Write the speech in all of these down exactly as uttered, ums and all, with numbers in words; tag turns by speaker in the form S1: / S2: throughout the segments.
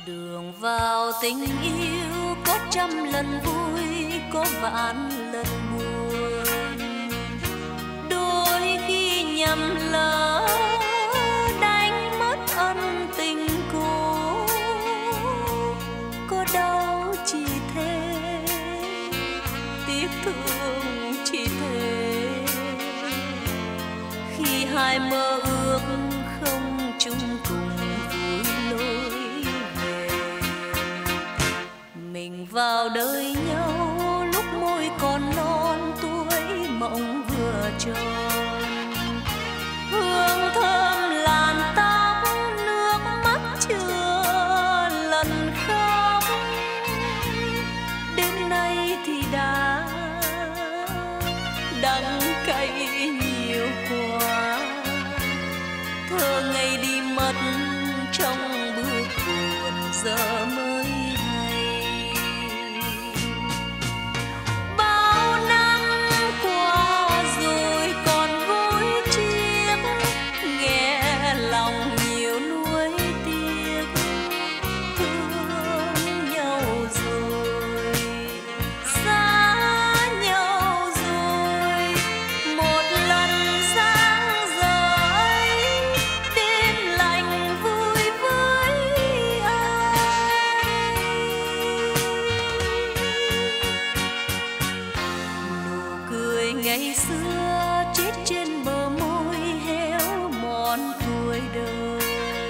S1: Đường vào tình yêu có trăm lần vui, có vạn lần buồn. Đôi khi nhầm lỡ đánh mất ân tình cũ, có đau chỉ thế, tiếc thương chỉ thế. Khi hai mơ ước không chung cùng vui lối về, mình vào đời nhau lúc môi còn non tuổi mộng vừa tròn. Hương thơm làn tóc, nước mắt chưa lần khóc, đến nay thì đã đắng cay nhiều quá. Thơ ngây đi mất trong bước buồn giờ mới hay. Bao năm qua rồi còn gối chiếc, nghe lòng nhiều nuối tiếc. Thương nhau rồi, xa nhau rồi, một lần sáng rời đêm lạnh vui với ai. Nụ cười ngày xưa chết trên bờ môi héo mòn tuổi đời.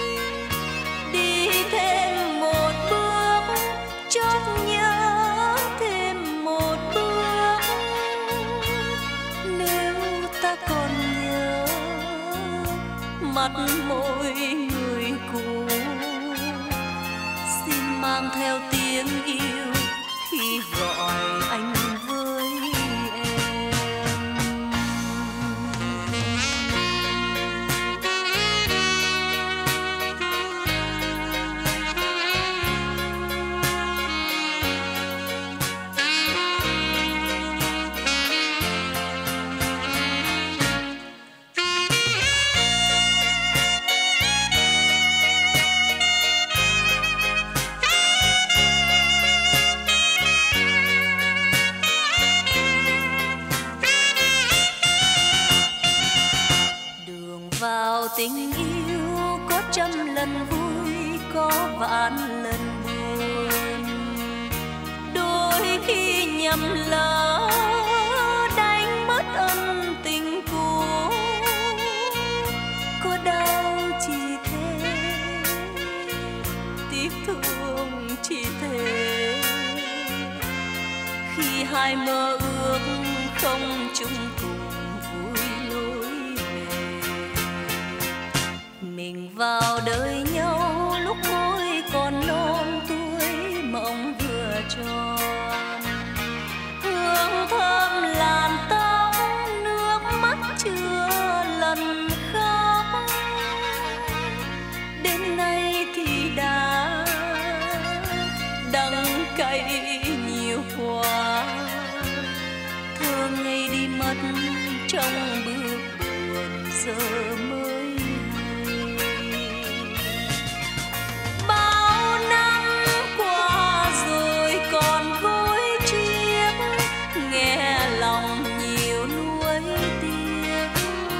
S1: Đi thêm một bước chót nhớ thêm một bước, nếu ta còn nhớ mặt môi người cũ. Xin mang theo tiếng yêu khi gọi anh với em. Đường vào tình yêu có trăm lần vui, có vạn lần buồn. Đôi khi nhầm lỡ đánh mất ân tình cũ, có đau chỉ thế, tiếc thương chỉ thế. Khi hai mơ ước không chung cùng vui lối về, mình vào đời nhau lúc môi còn non tuổi mộng vừa tròn. Hương thơm làn tóc, nước mắt chưa lần khóc, đến nay thì đã đắng cay nhiều quá. Thơ ngây đi mất trong bước buồn giờ mới hay. Bao năm qua rồi còn gối chiếc, nghe lòng nhiều nuối tiếc.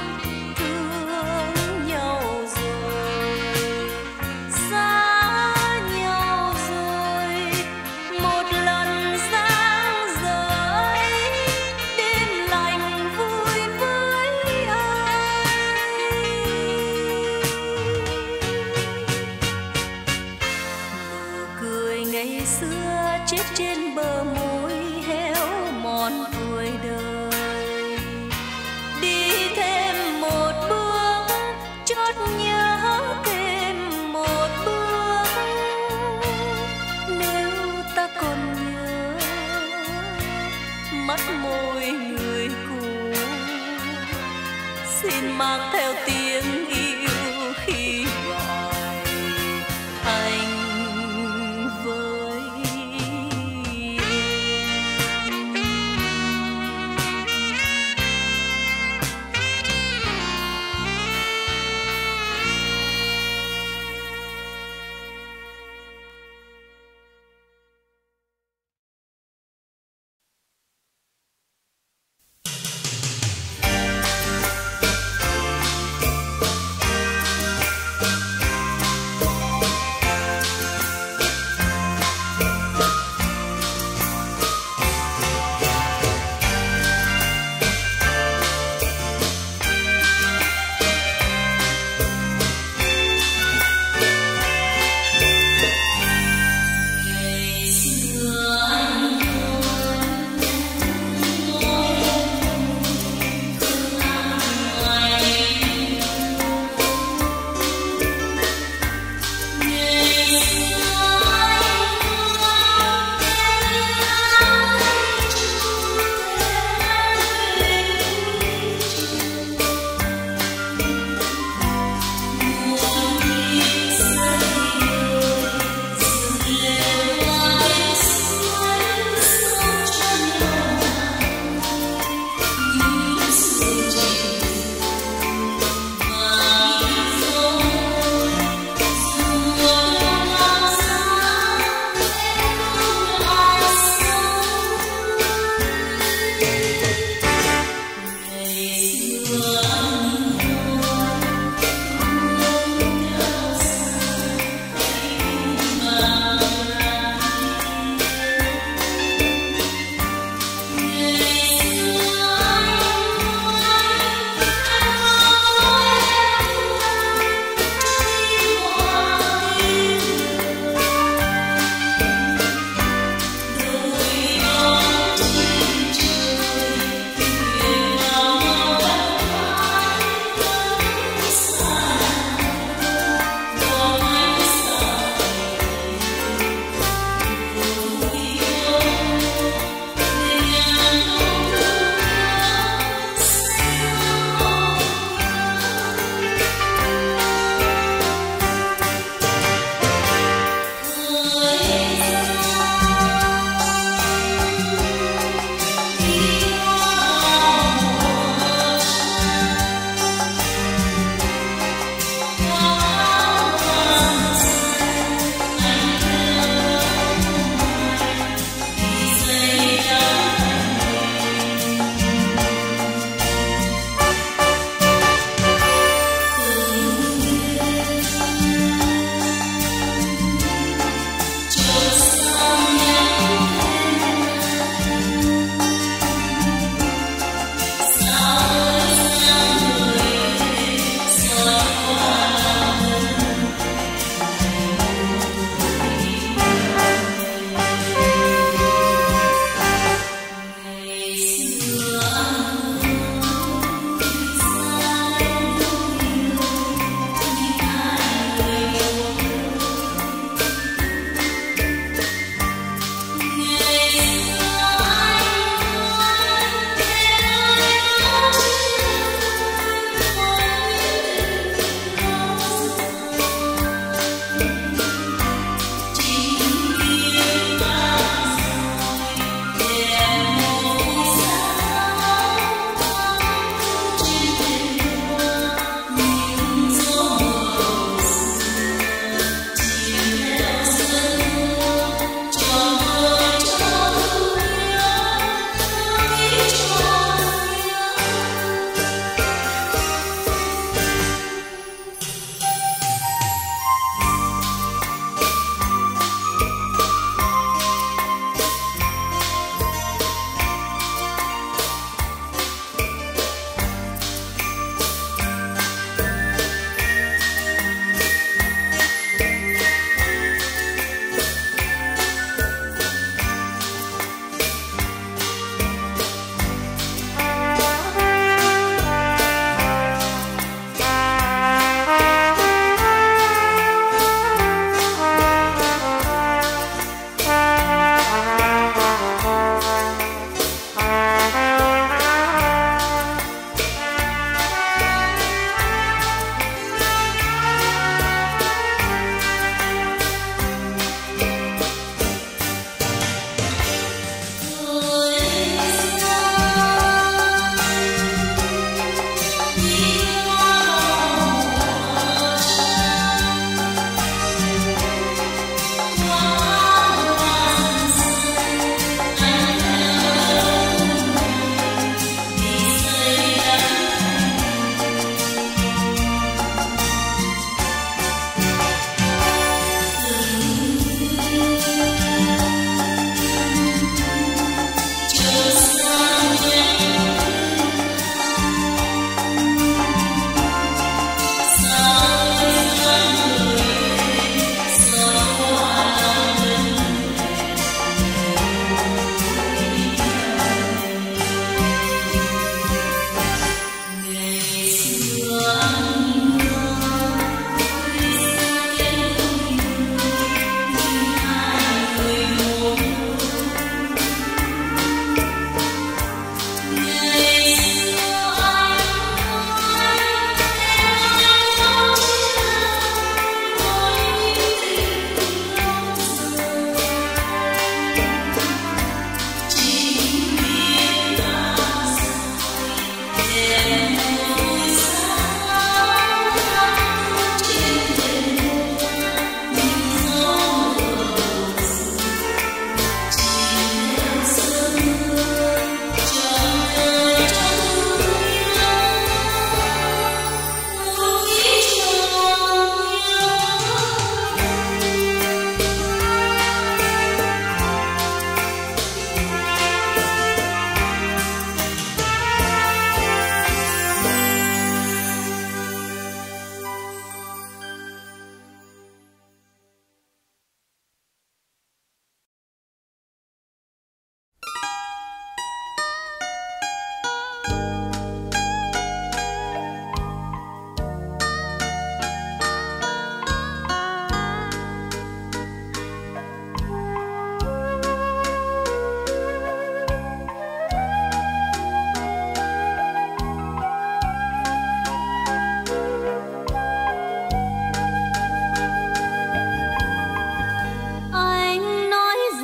S1: Thương nhau rồi, xa nhau rồi, một lần sáng rời đêm lạnh vui với ai. Nụ cười ngày xưa chết trên bờ môi héo mòn tuổi đời. Đi thêm một bước chót nhớ thêm một bước, nếu ta còn nhớ mắt môi người cũ. Xin mang theo tiếng yêu khi gọi anh với em.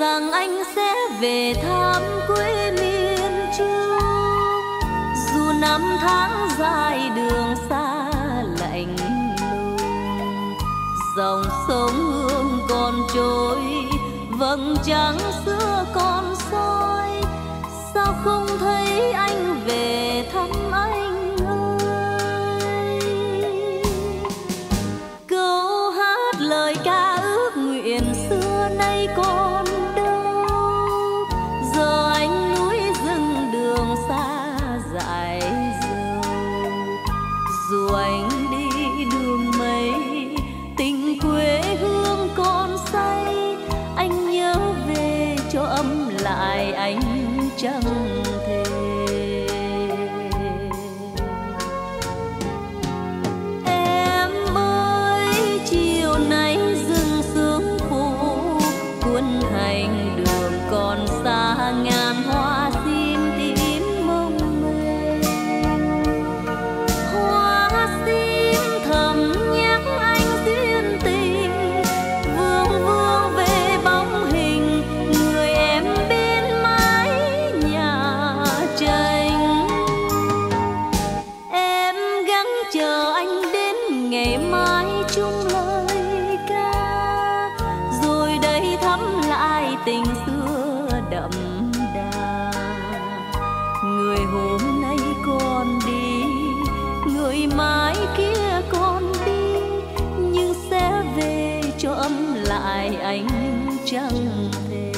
S1: rằng anh sẽ về thăm quê miền Trung. Dù năm tháng dài đường xa lạnh lùng, dòng sông Hương còn trôi, vầng trăng xưa còn soi. Sao không thấy anh về thăm anh ơi? Câu hát lời ca ước nguyện xưa nay còn đâu, giờ anh núi rừng đường xa dại dầu. Dù anh đi đường mây, tình quê hương còn say, anh nhớ về cho ấm lại anh chẳng thể. Em ơi chiều nay rừng sương phủ, quân hành đường còn xa, ngàn hoa xin tím mông mê. Hoa xin thầm nhắc anh duyên tình, vương vương về bóng hình người em bên mái nhà tranh. Em gắng chờ anh đến ngày mai chung lời ca, rồi đây thắm lại tình xưa đậm đà. Người hôm nay còn đi, người mai kia còn đi, nhưng sẽ về cho ấm lại anh chẳng thể.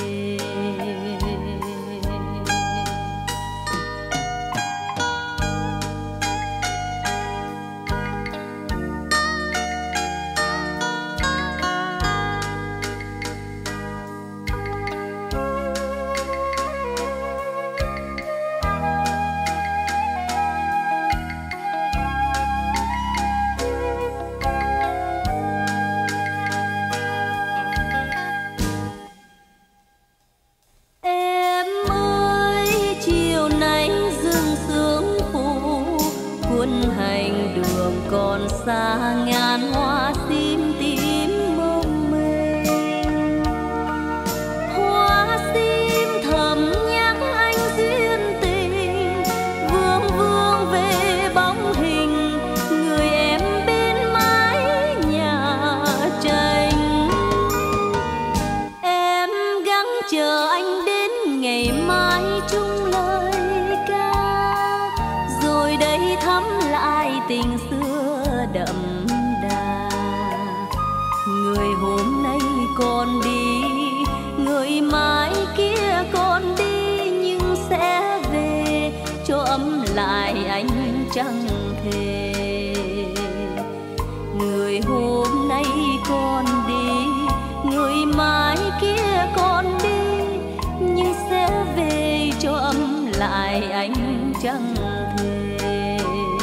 S1: Em ơi chiều nay rừng sương phủ, quân hành đường còn xa, ngàn hoa sim tím mông mê. Hoa sim thầm nhắc anh duyên tình, vương vương về bóng hình người em bên mái nhà tranh. Em gắng chờ anh đến ngày mai chung lời ca, rồi đây thắm lại tình xưa đậm đà. Người hôm nay còn đi, người mai kia còn đi, nhưng sẽ về cho ấm lại anh chẳng thể. Người hôm nay còn đi, người mai kia còn đi, nhưng sẽ về cho ấm lại anh chẳng thể.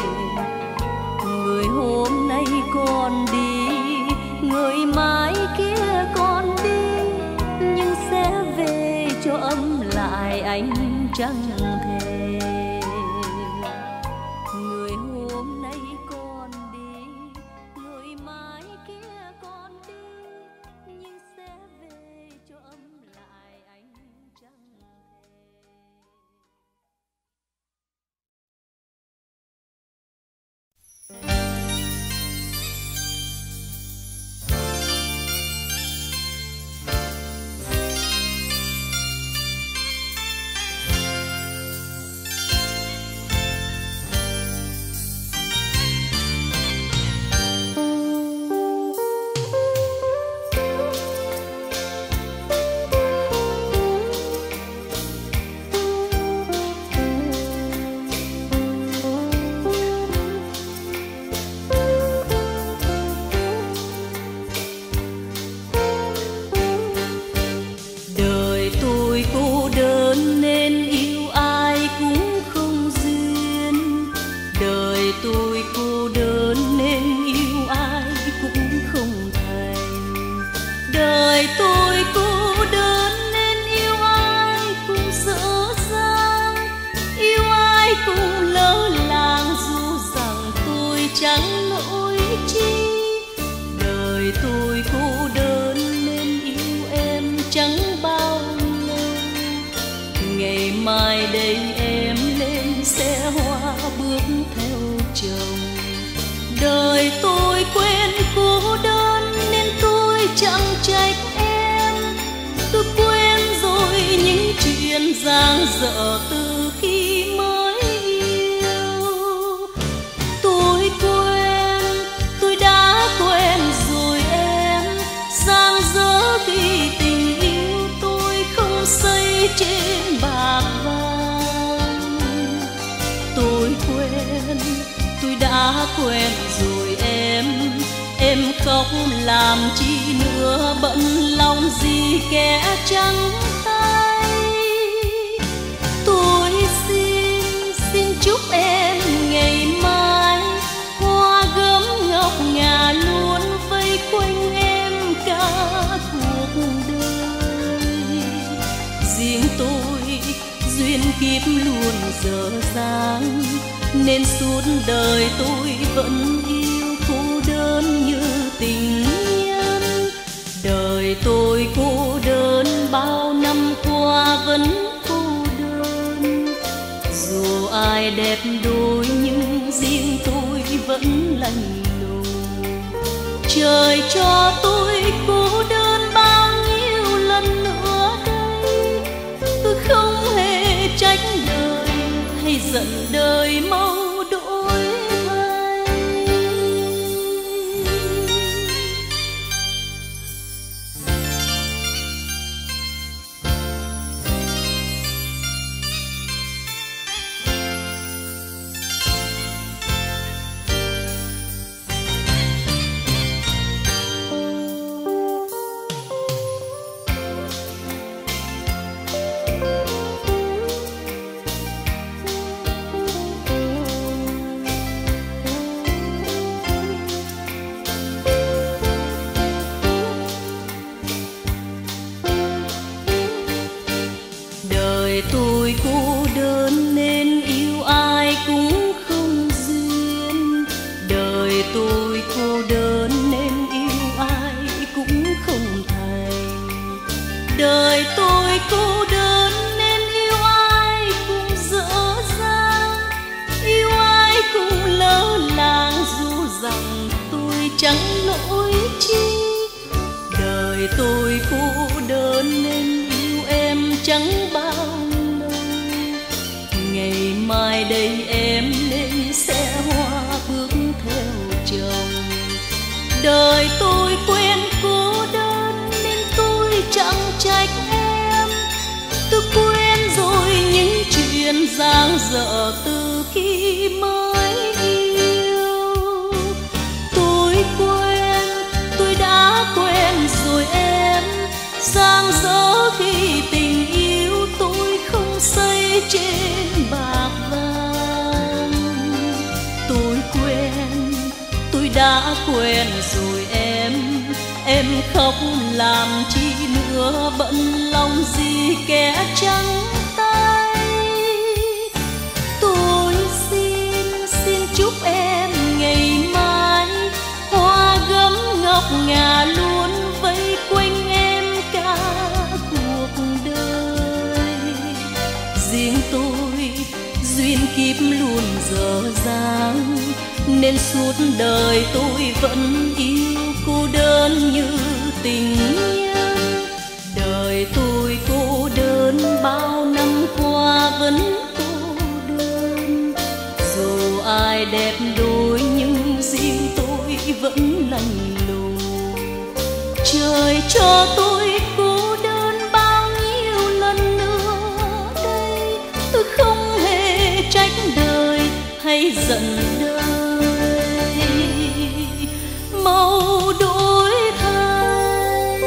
S1: Người hôm nay còn đi, người mai kia còn đi, nhưng sẽ về cho ấm lại anh chẳng thể. Người hôm nay còn đi, người mai kia còn đi, nhưng sẽ về cho ấm lại anh chẳng thể.
S2: chẳng nỗi chi. Đời tôi cô đơn nên yêu em chẳng bao
S1: ngày mai đây em lên xe hoa bước theo chồng. Đời tôi quên cô đơn nên tôi chẳng trách em. Tôi quên rồi những chuyện dang dở từ khi mới yêu. Tôi quên, tôi đã quên rồi em. Dang dở khi tình yêu tôi không xây trên bạc vàng. Tôi quên, tôi đã quên rồi em. Em khóc làm chi nữa, bận lòng gì kẻ trắng tay. Tôi xin, xin chúc em ngày mai hoa gấm ngọc ngà luôn vây quanh em cả cuộc đời. Riêng tôi duyên kiếp luôn dở dang, nên suốt đời tôi vẫn yêu cô đơn như tình nhân. Đời tôi cô đơn bao năm qua vẫn cô đơn. Dù ai đẹp đôi nhưng riêng tôi vẫn lạnh lùng. Trời cho tôi cô đơn bao nhiêu lần nữa đây. Tôi không hề trách đời hay giận đời mau đổi thay. Tôi cô đơn nên yêu ai cũng không duyên. Đời tôi cô đơn nên yêu ai cũng không thành. Đời tôi cô đơn nên yêu ai cũng dở dang. Yêu ai cũng lỡ làng dù rằng tôi chẳng lỗi chi. Đời tôi cô đơn nên yêu em chẳng bao. Ngày mai đây em lên xe hoa bước theo chồng. Đời tôi quên cô đơn nên tôi chẳng trách em. Tôi quên rồi những chuyện dang dở từ khi mới yêu. Tôi quên, tôi đã quên rồi em. Dang dở khi tình yêu tôi không xây trên bạc vàng. Tôi quên, tôi đã quên rồi em. Em khóc làm chi nữa, bận lòng gì kẻ trắng tay. Tôi xin, xin chúc em ngày mai hoa gấm ngọc ngà luôn vây quanh em cả cuộc đời. Riêng tôi duyên kiếp luôn dở dang, nên suốt đời tôi vẫn yêu cô đơn như tình nhân. Đời tôi cô đơn bao năm qua vẫn cô đơn. Dù ai đẹp đôi nhưng riêng tôi vẫn lạnh lùng. Trời cho tôi cô đơn bao nhiêu lần nữa đây. Tôi không hề trách đời hay giận đời mau đổi thay.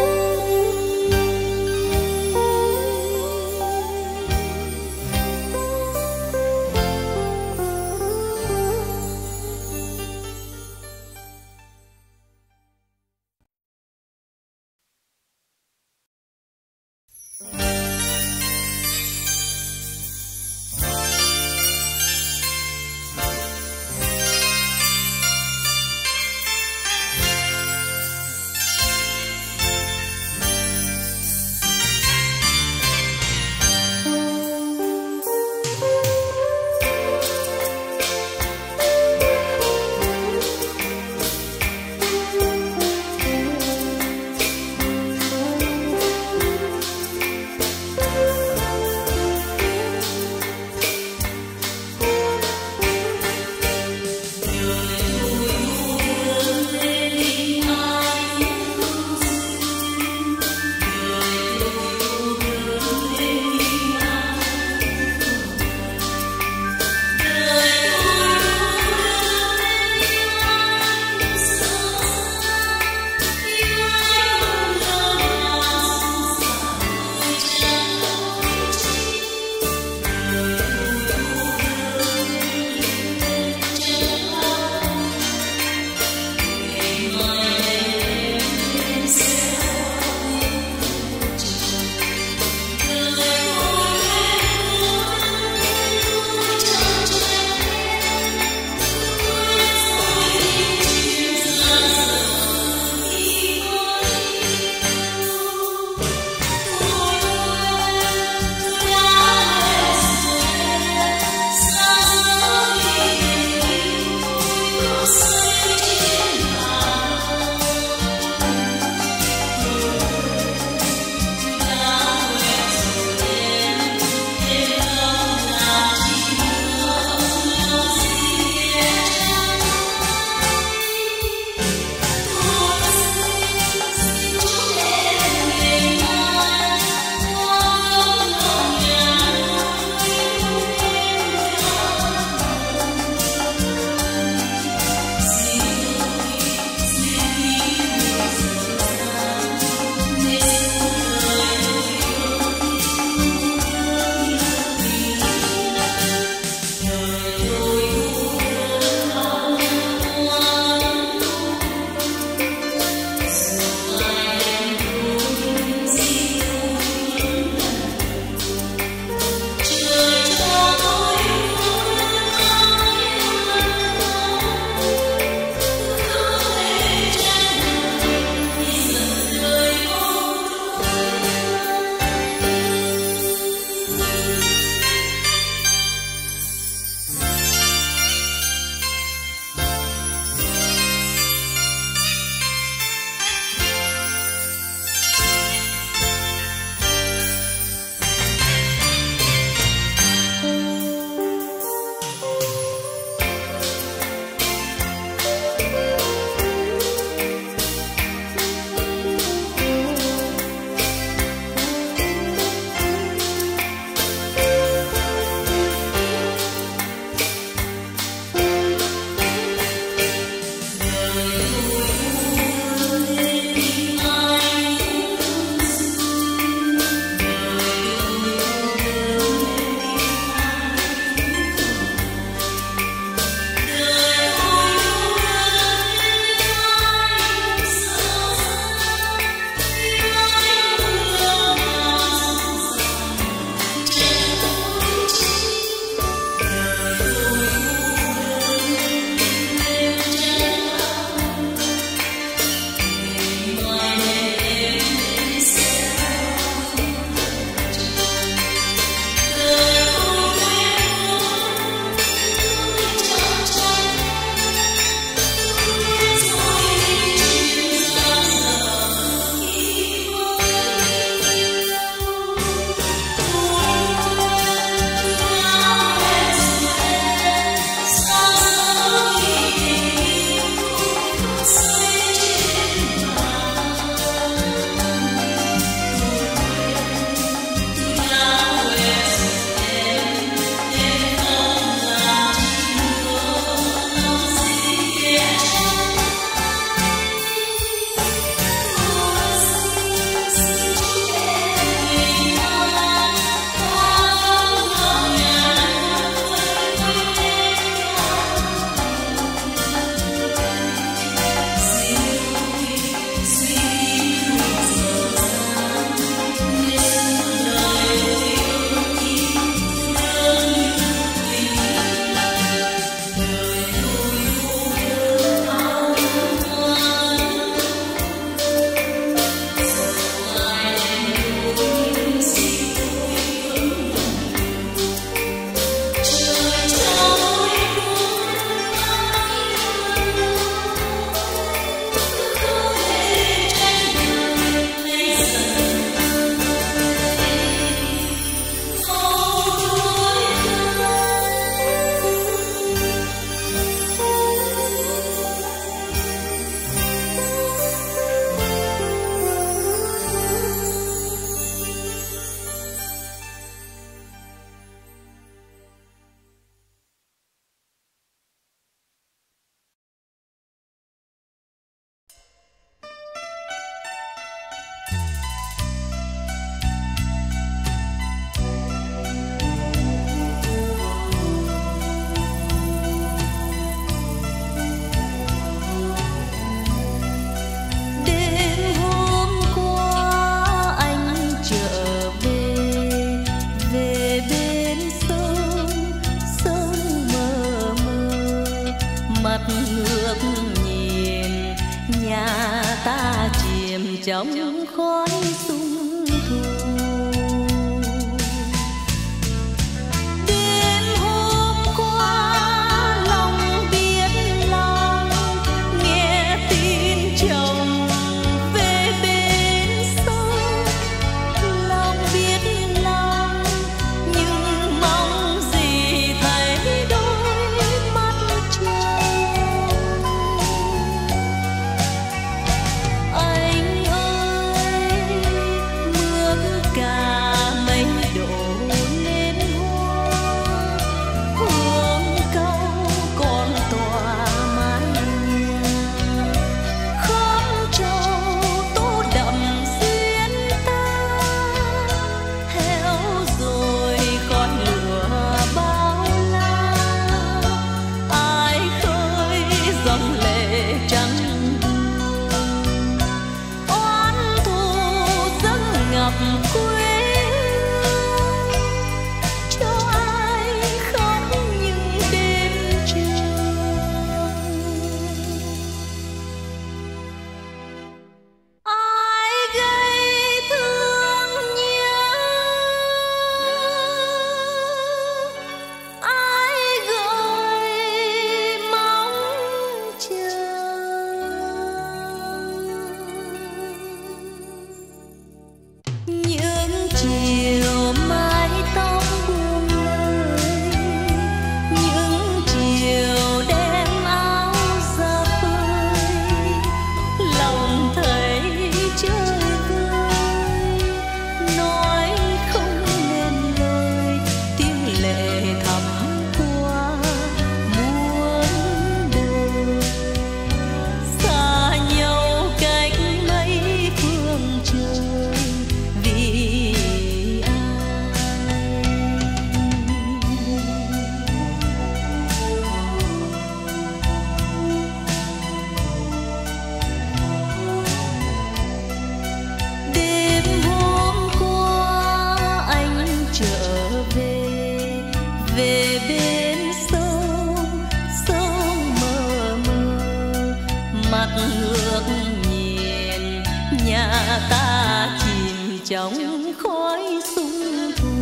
S1: trong khói sung thù.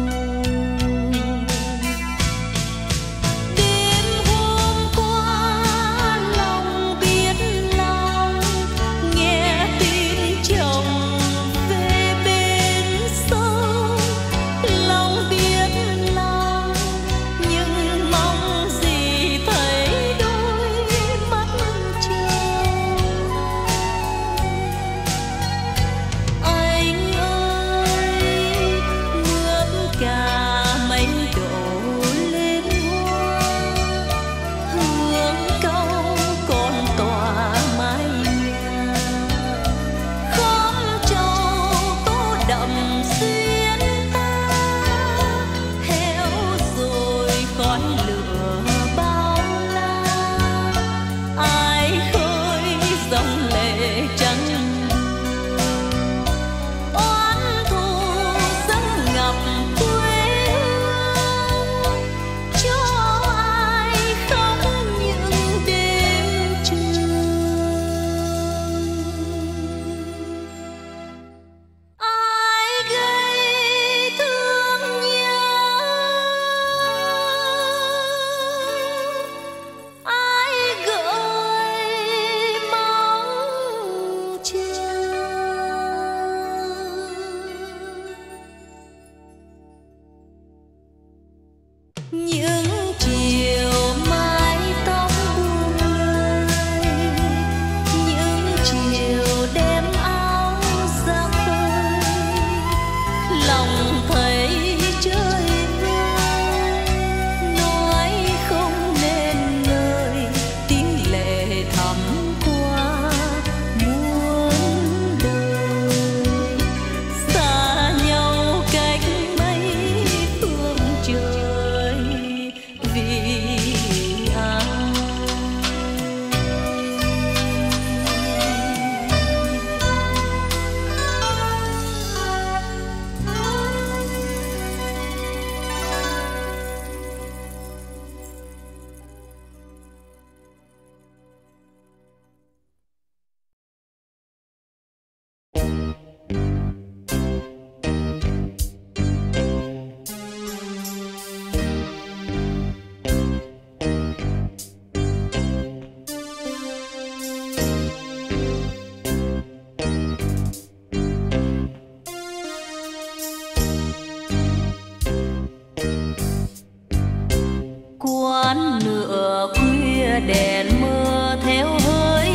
S2: đèn mưa theo hơi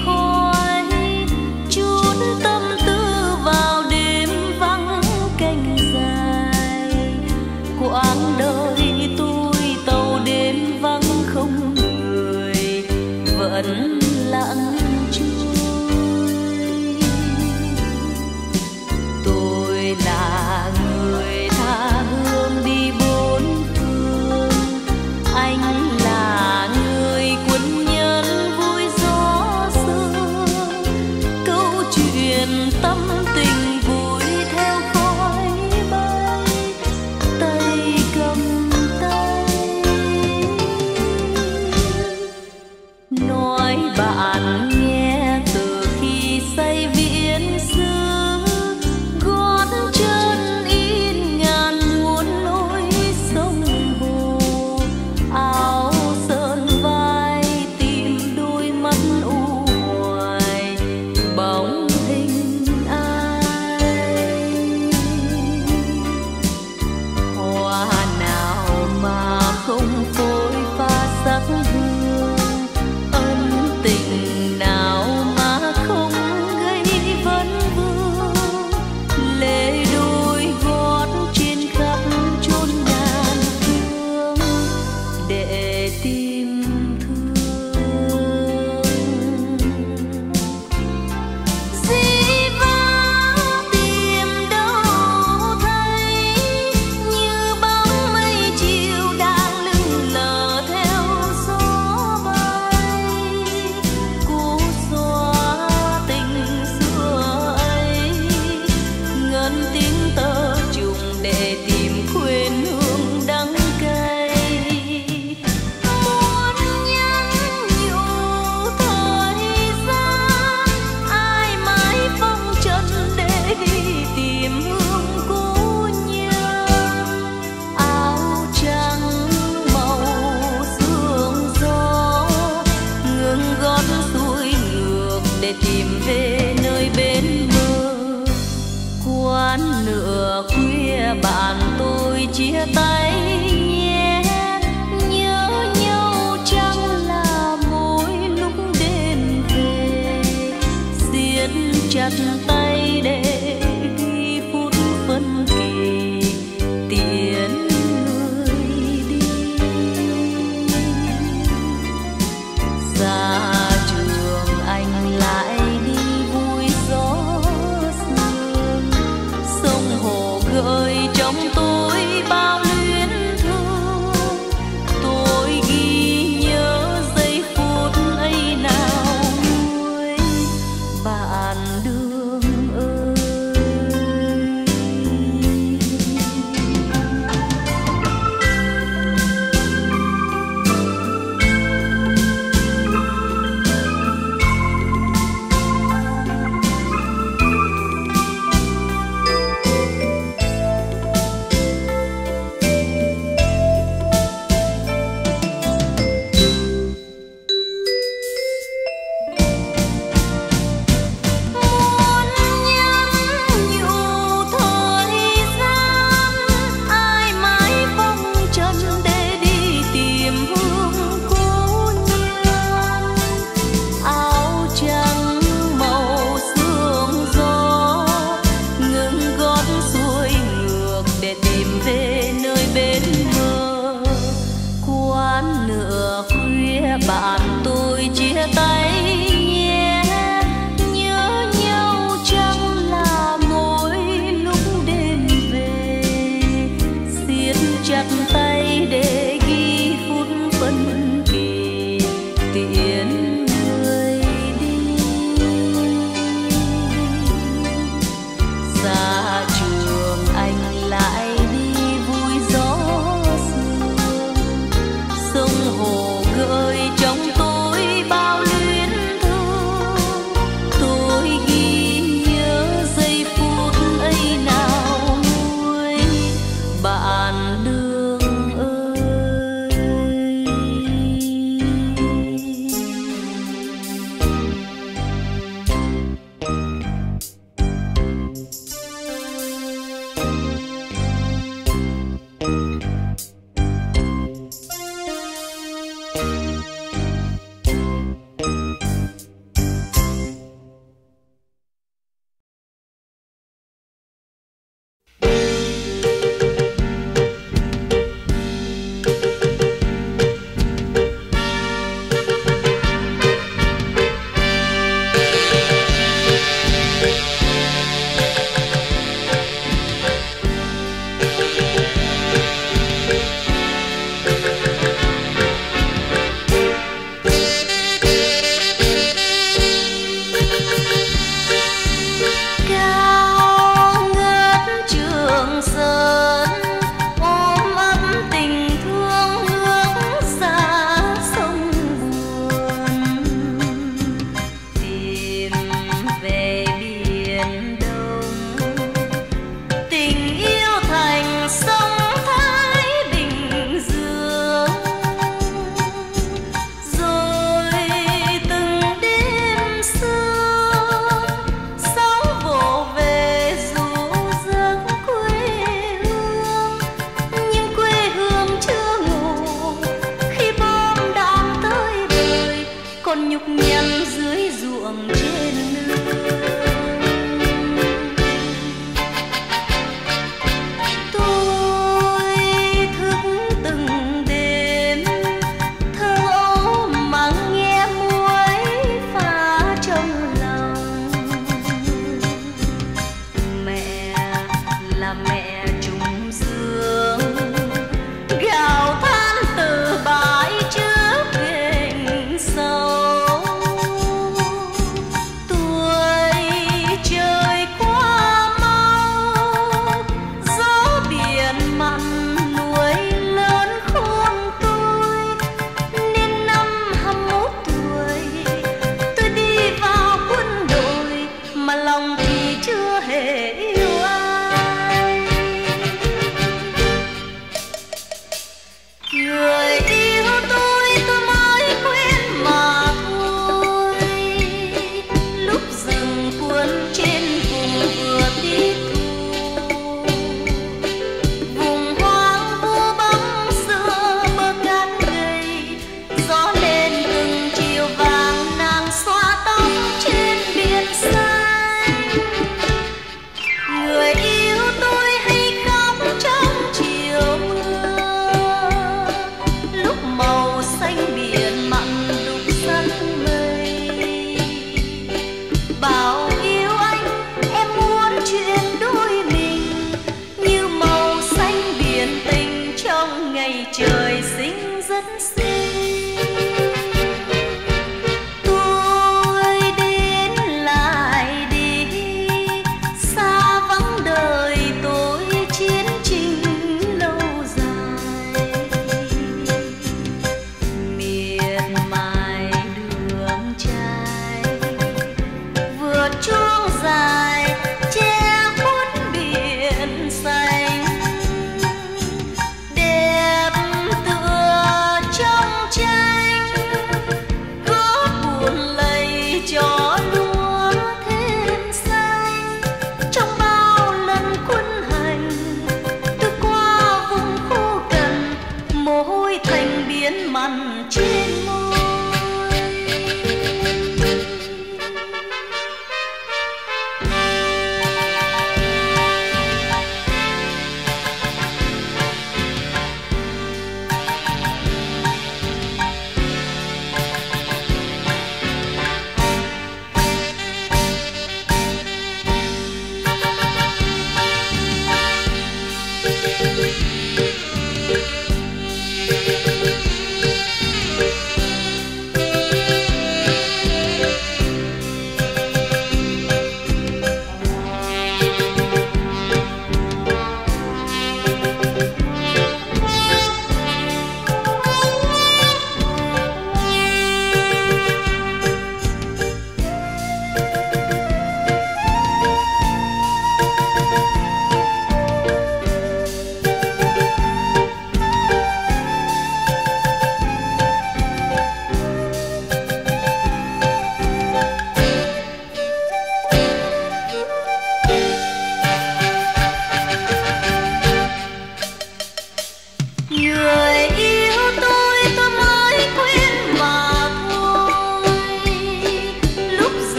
S2: khói, chút tâm tư vào đêm vắng canh dài. Quãng đời tôi tàu đêm vắng không người, vẫn lặng trôi. Tôi là người tha hương đi bốn phương, anh là người quân nhân vui gió sương. Câu chuyện tâm tình vui theo khói bay, tay cầm tay. Nói bạn nghe từ khi say viễn xưa, gót chân in ngàn muôn lối sông hồ. Áo sơn vai tìm đôi mắt u hoài, bóng hình ai. Hoa nào mà không phôi pha sắc hương, ân tình nào mà không gây vấn vương. Lệ đôi gót trên khắp chốn ngàn phương để tìm thương. Dĩ vãng tìm đâu thấy, như bóng mây chiều đang lững lờ theo gió bay. Cú xóa tình xưa ấy, ngân tiếng tơ trùng để tìm quên hương đắng cay. Muốn nhắn nhủ thời gian, ai mãi phong trần để đi tìm
S1: nửa khuya bạn tôi chia tay nhé, nhớ nhau chẳng là mỗi lúc đêm về, siết chặt tay để ghi phút phân kỳ tiễn người đi. Ra trường anh lại đi vui gió sương, sông hồ gợi trong tôi bao luyến thương. Tôi ghi nhớ giây phút ấy nào nuối bạn đường ơi. Bạn tôi chia tay nhé, nhớ nhau chẳng là mỗi lúc đêm về, siết chặt tay để ghi phút phân kỳ tiễn người đi. Ra trường anh lại đi vui gió sương, sông hồ gợi trong tôi xanh đẹp tựa trong tranh, gót buồn lầy cho lúa thêm xanh. Trong bao lần quân hành tôi qua vùng khô cằn, mồ hôi thành biến mặn trên môi.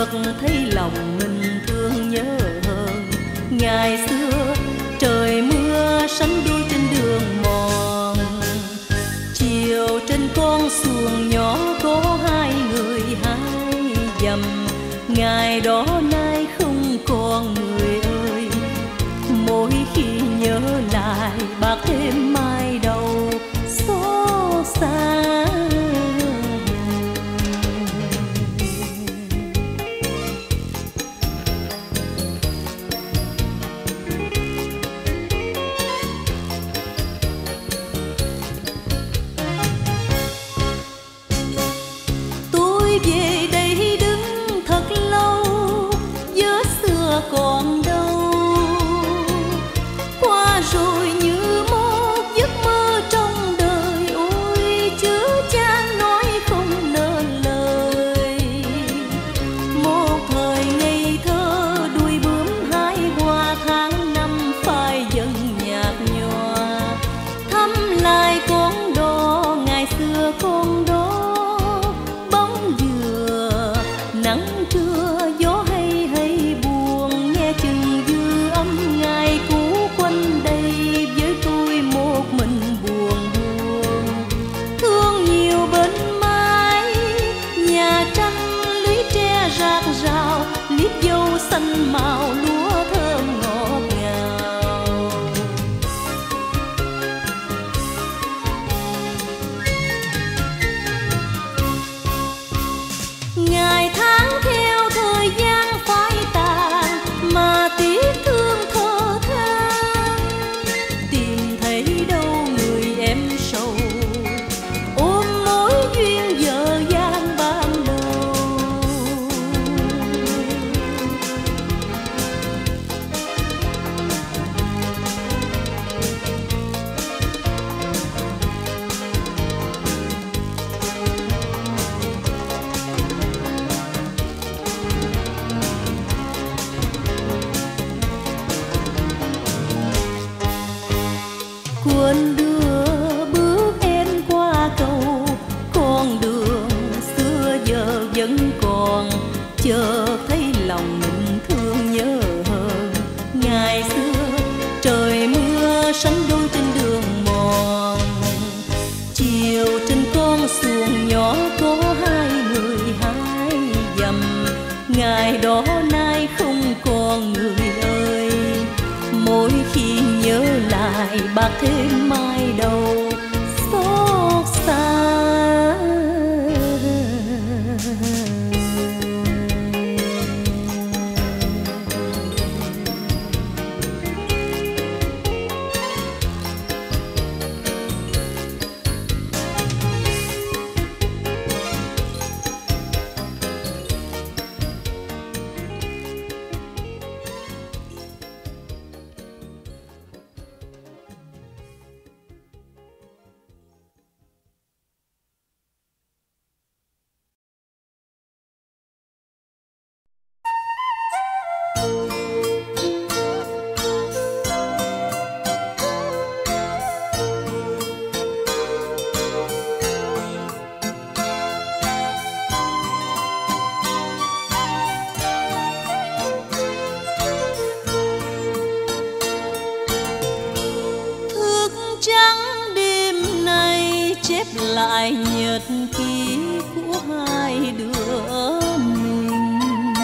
S1: thấy lòng mình thương nhớ hơn. Ngày xưa trời mưa sánh đôi trên đường mòn, chiều trên con xuồng nhỏ có hai người hai dầm. Ngày đó nay không còn người ơi, mỗi khi nhớ lại bạc thêm mai đầu xót xa. Về đây đứng thật lâu, nhớ xưa còn đâu. Qua rồi như một giấc mơ trong đời, ôi chứa chan nói không nên lời. Một thời ngây thơ đuôi bướm hai hoa, tháng năm phai dần nhạt nhòa. Thăm lại con đó ngày xưa con đó, nắng trưa gió hay hay buồn, nghe chừng dư âm ngày cũ quanh đây. Với tôi một mình buồn buồn, thương nhiều bên mái nhà tranh, lũy tre rạc rào, liếp dâu xanh màu lúa thơm ngọt ngào. Ngày tháng theo thời gian phai tàn, mà tiếc thương thơ than. Tìm thấy đâu người em sầu, ôm mối duyên dở dang ban đầu. Cuốn đưa bước em qua cầu, con đường xưa giờ vẫn còn. Chợt thấy lòng mình thương nhớ hơn. Ngày xưa trời mưa sánh đôi trên đường mòn, chiều trên con xuồng nhỏ có hai người hai dầm. Ngày đó nay không còn người ơi, mỗi khi nhớ lại bạc thêm mai đầu xót xa. Lại nhật ký của hai đứa mình,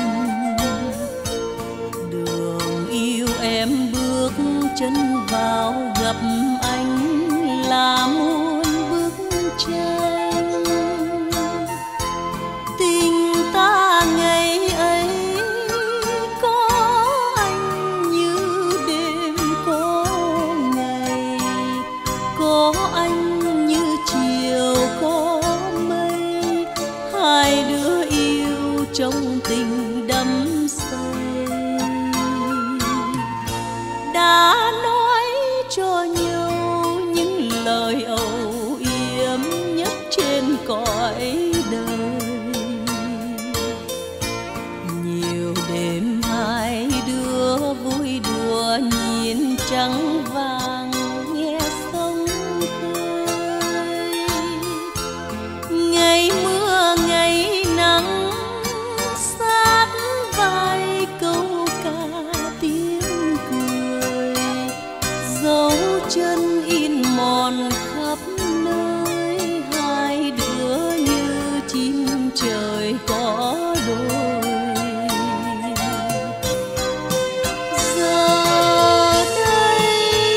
S1: đường yêu em bước chân vào gặp anh là muôn bức tranh. Tình ta ngày ấy có anh như đêm có ngày, có anh có mây. Hai đứa yêu trong tình đắm say, đã nói cho nhau những lời âu yếm nhất trên cõi đời. Nhiều đêm hai đứa vui đùa nhìn trăng vàng, nghe sông khơi. Ngày mưa ngày nắng sát chân in mòn khắp nơi, hai đứa như chim trời có đôi. Giờ đây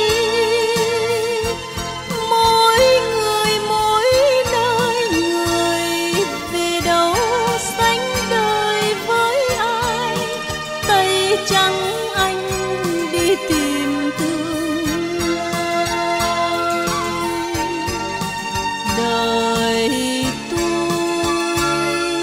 S1: mỗi người mỗi nơi, người về đâu sánh đời với ai, tay trắng anh đi tìm tương lai. Đời tôi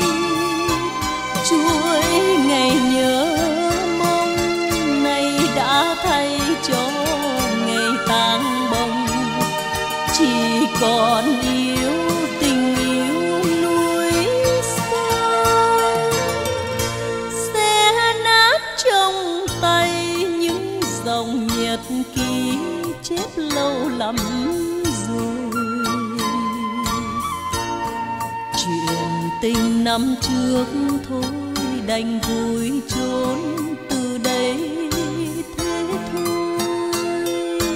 S1: chuỗi ngày nhớ mong, nay đã thay cho ngày tang bông. Chỉ còn yêu tình yêu núi sông, sẽ nát trong tay những dòng nhật ký chép lâu lắm rồi. Chuyện tình năm trước thôi đành vùi chốn từ đây thế thôi.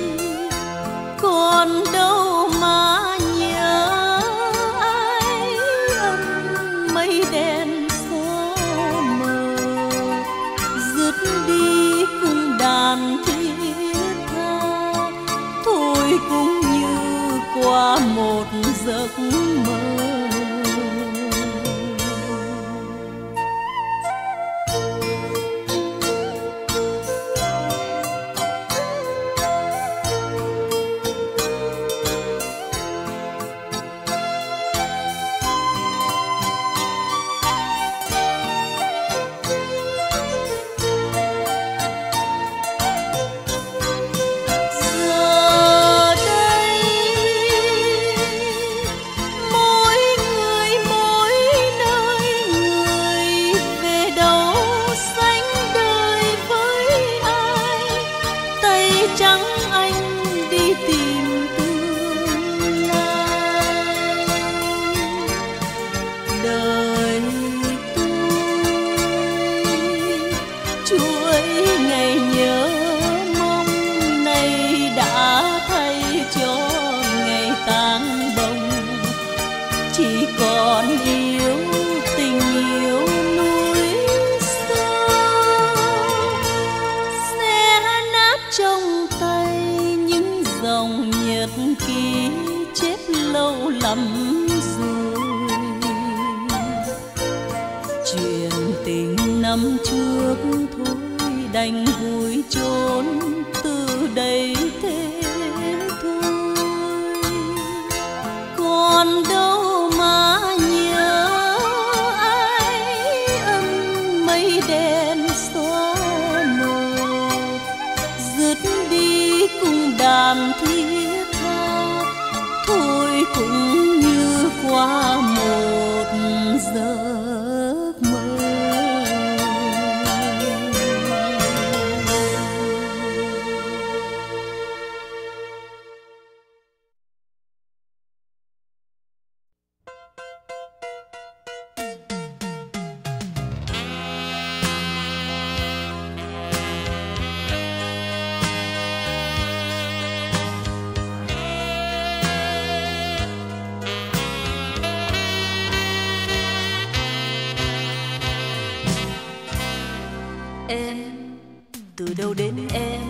S1: Còn đâu mà nhớ ai ân mây đen xóa mờ, dứt đi cùng đàn thiết tha, thôi cũng như qua một giấc mơ. Giờ đây mỗi người mỗi nơi, người về đâu sánh đời với ai, tay trắng anh đi tìm tương lai. Đời tôi chuỗi ngày nhớ mong, nay đã thay cho ngày tang bông. Chỉ còn yêu tình yêu núi sông, sẽ nát trong tay những dòng nhật ký chép lâu lắm rồi. Chuyện tình năm trước thôi đành vùi chốn từ đây thế thôi. Còn đâu mà nhớ ai ân mây đen xóa mờ, dứt đi cùng đàn thiết tha, thôi cũng như qua một giấc mơ. Em từ đâu đến em,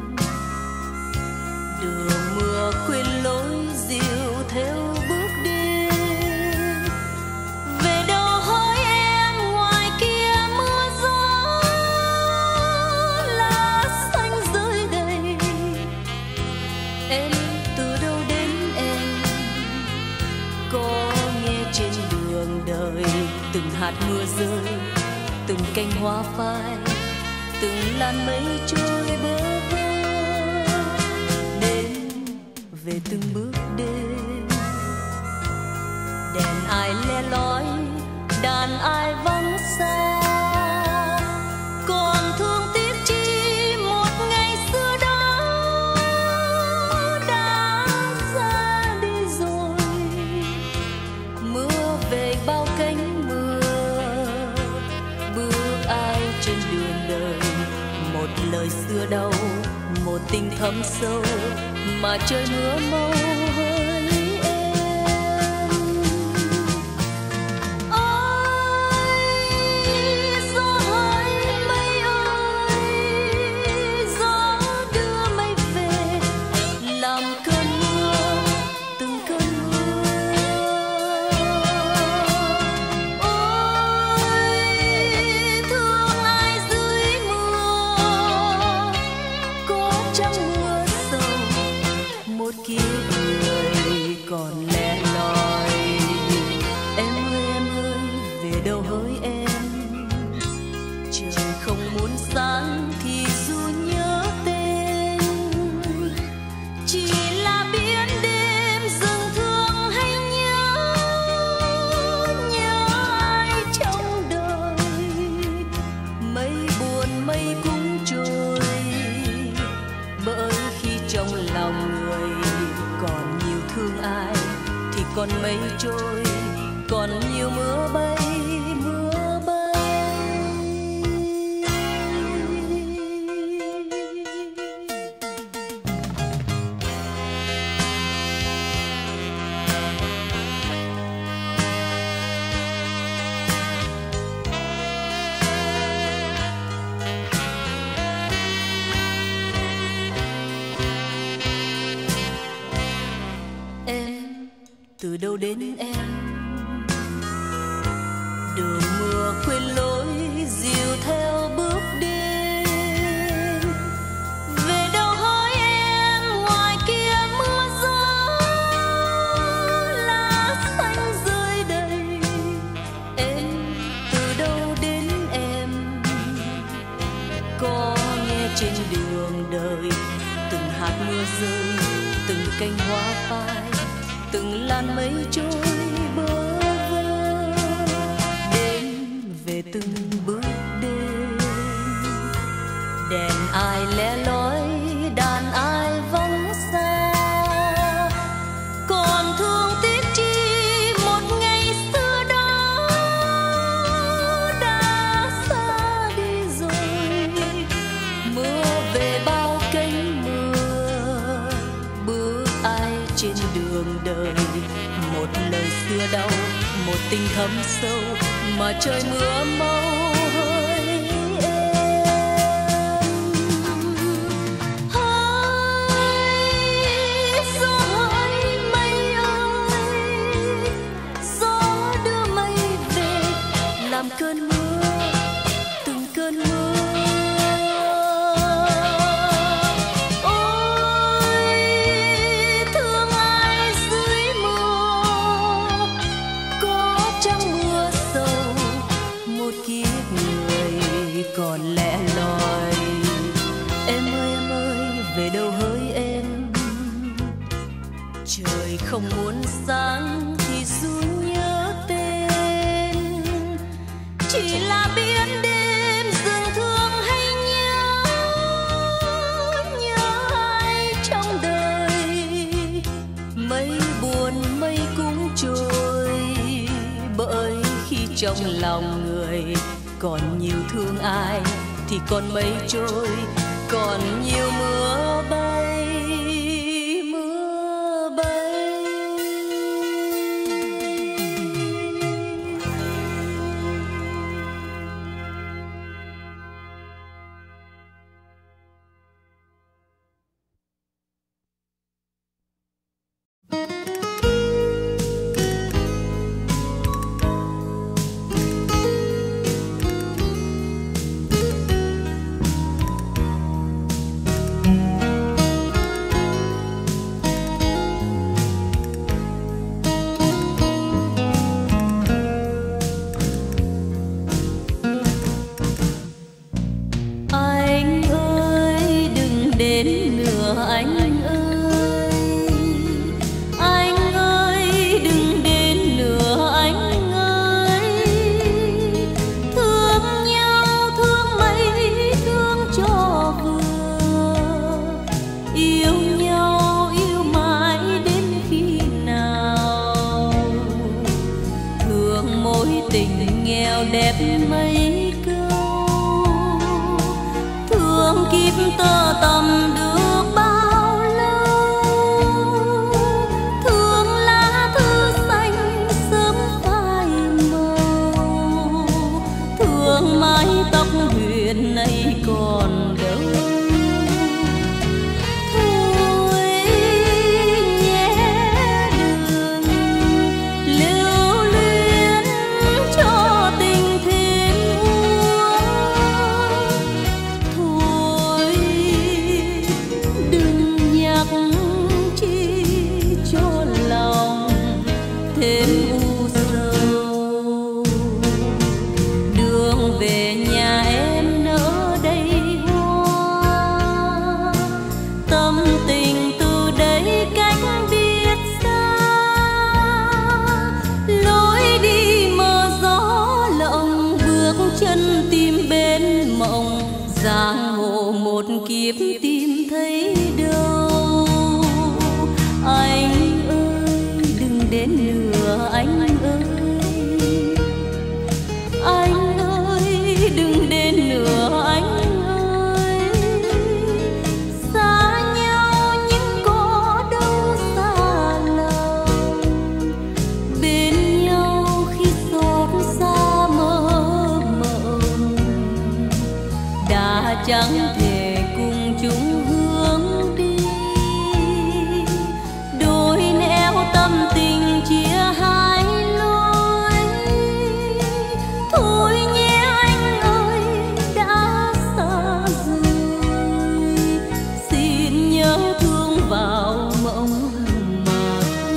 S1: đường mưa khuyên lối dịu theo bước đêm. Về đâu hỡi em, ngoài kia mưa gió lá xanh rơi đầy. Em từ đâu đến em, có nghe trên đường đời từng hạt mưa rơi, từng cành hoa phai, từng làn mây trôi bơ vơ. Đến về từng bước đêm, đèn ai le lói, đàn ai vắng xa. Còn thương tiếc chi một ngày xưa đó đã ra đi rồi. Mưa về bao cánh mưa, bước ai trên đường đời. Một lời xưa đâu, một tình thầm sâu mà trời mưa mau hỡi em. Ôi gió hỡi mây ơi, gió đưa mây về làm cơn mưa từng cơn mưa. Ôi thương ai dưới mưa, có trăng mưa sầu một kiếp người còn lẻ loi. Em ơi em ơi về đâu hỡi em, trời không muốn sáng thì dù nhớ tên, chỉ là biển đêm dừng thương hay nhớ nhớ ai trong đời. Mây buồn mây cũng trôi, bởi khi trong lòng người còn nhiều thương ai thì còn mây trôi, còn nhiều mưa bay mưa bay. Em từ đâu đến em, đường mưa quên lối dìu theo bước đêm. Về đâu hỡi em, ngoài kia mưa gió lá xanh rơi đầy. Em từ đâu đến em, có nghe trên đường đời từng hạt mưa rơi, từng cành hoa phai, từng làn mây trôi bơ vơ. Đến về từng bước đêm, đèn ai lẻ loi, đàn ai vắng xa. Còn thương tiếc chi một ngày xưa đó đã xa đi rồi. Mưa về bao cánh mưa, bước ai trên đường đời. Một lời xưa đau, một tình thâm sâu mà trời mưa mau hỡi em. Hỡi gió hỡi mây ơi, gió đưa mây về làm cơn mưa từng cơn mưa. Còn lẻ loi. Em ơi em ơi về đâu hỡi em, trời không muốn sáng thì dù nhớ tên, chỉ là biển đêm dừng thương hay nhớ nhớ ai trong đời. Mây buồn mây cũng trôi, bởi khi trong lòng người còn nhiều thương ai thì còn mây trôi, còn nhiều mưa bay mưa bay. đẹp mấy câu thương kiếp tơ tầm được bao kiếp tìm thấy đâu. Anh ơi đừng đến nữa anh ơi, anh ơi đừng đến nữa anh ơi. Xa nhau nhưng có đâu xa lòng, bên nhau khi xót xa mơ mộng, đã chẳng thể cùng chung hướng đi. Đôi nẻo tâm tình chia hai lối, thôi nhé anh ơi đã xa rồi, xin nhớ thương vào mộng mà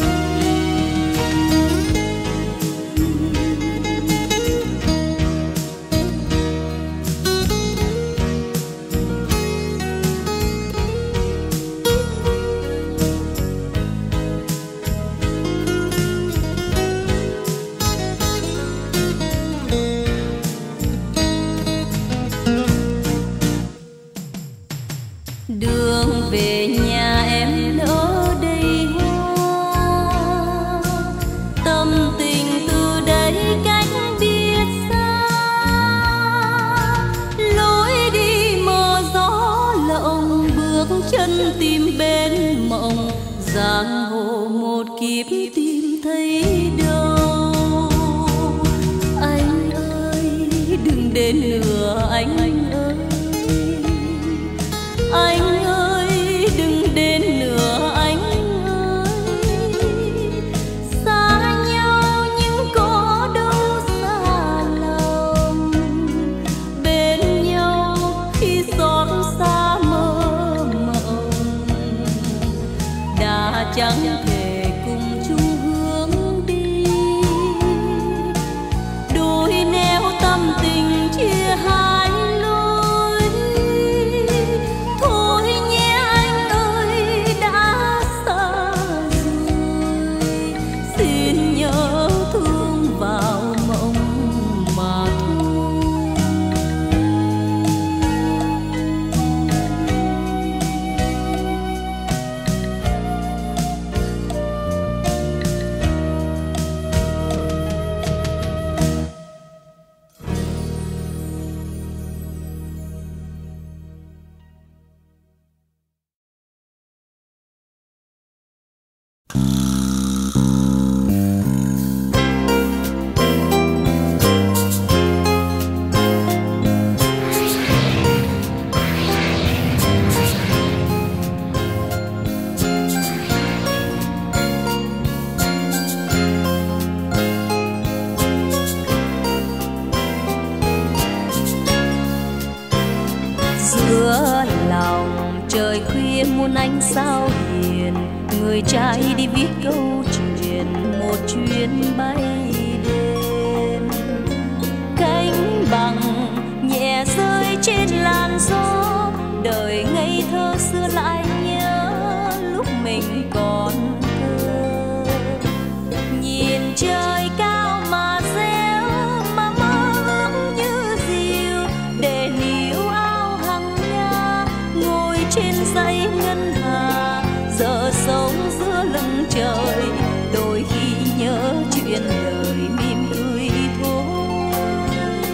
S1: đường về nhà em ở đây hoa, tâm tình từ đây cách biệt xa. Lối đi mờ gió lộng, bước chân tìm bên mộng, giang hồ một kiếp tìm thấy đâu. Anh ơi đừng đến nữa anh ơi, anh ơi đừng đến nữa anh ơi. Xa nhau nhưng có đâu xa lòng, bên nhau khi xót xa mơ mộng, đã chẳng thể cùng chung hướng đi. Đôi nẻo tâm tình chia hai lối, thôi nhé anh ơi đã xa rồi, xin nhớ thương vào mộng mà thôi. Giữa lòng trời khuya muôn ánh sao hiền, người trai đi viết câu chuyện một chuyến bay đêm. Cánh bằng nhẹ rơi trên làn gió, đời ngây thơ xưa lại nhớ lúc mình còn thơ. Nhìn trời cao mà réo, mà mơ ước như diều, để níu áo hằng nga ngồi trên dãy ngân hà. Giờ sống giữa lưng trời, đôi khi nhớ chuyện đời mỉm cười thôi.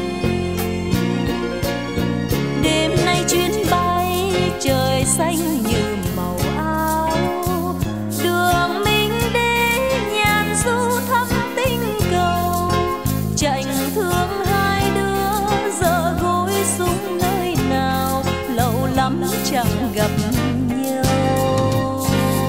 S1: Đêm nay chuyến bay trời xanh như màu áo, đường mình đến nhàn du thăm tinh cầu. Chạnh thương hai đứa giờ gối xuống nơi nào, lâu lắm chẳng gặp nhau.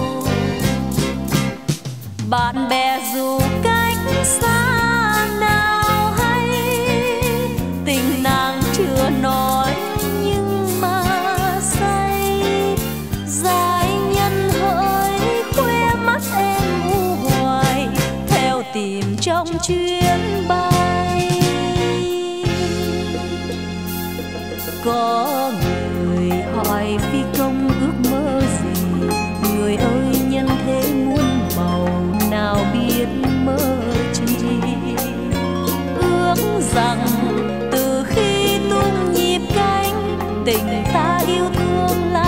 S1: Bạn bè dù cách xa nào hay, tình nàng chưa nói nhưng mà say. Giai nhân hỡi khoe mắt em u hoài, theo tìm trong chuyến bay. Có người hỏi phi công ước mơ gì, người ơi nhân thế muôn màu nào biết mơ chi. Ước rằng từ khi tung nhịp cánh, tình ta yêu thương là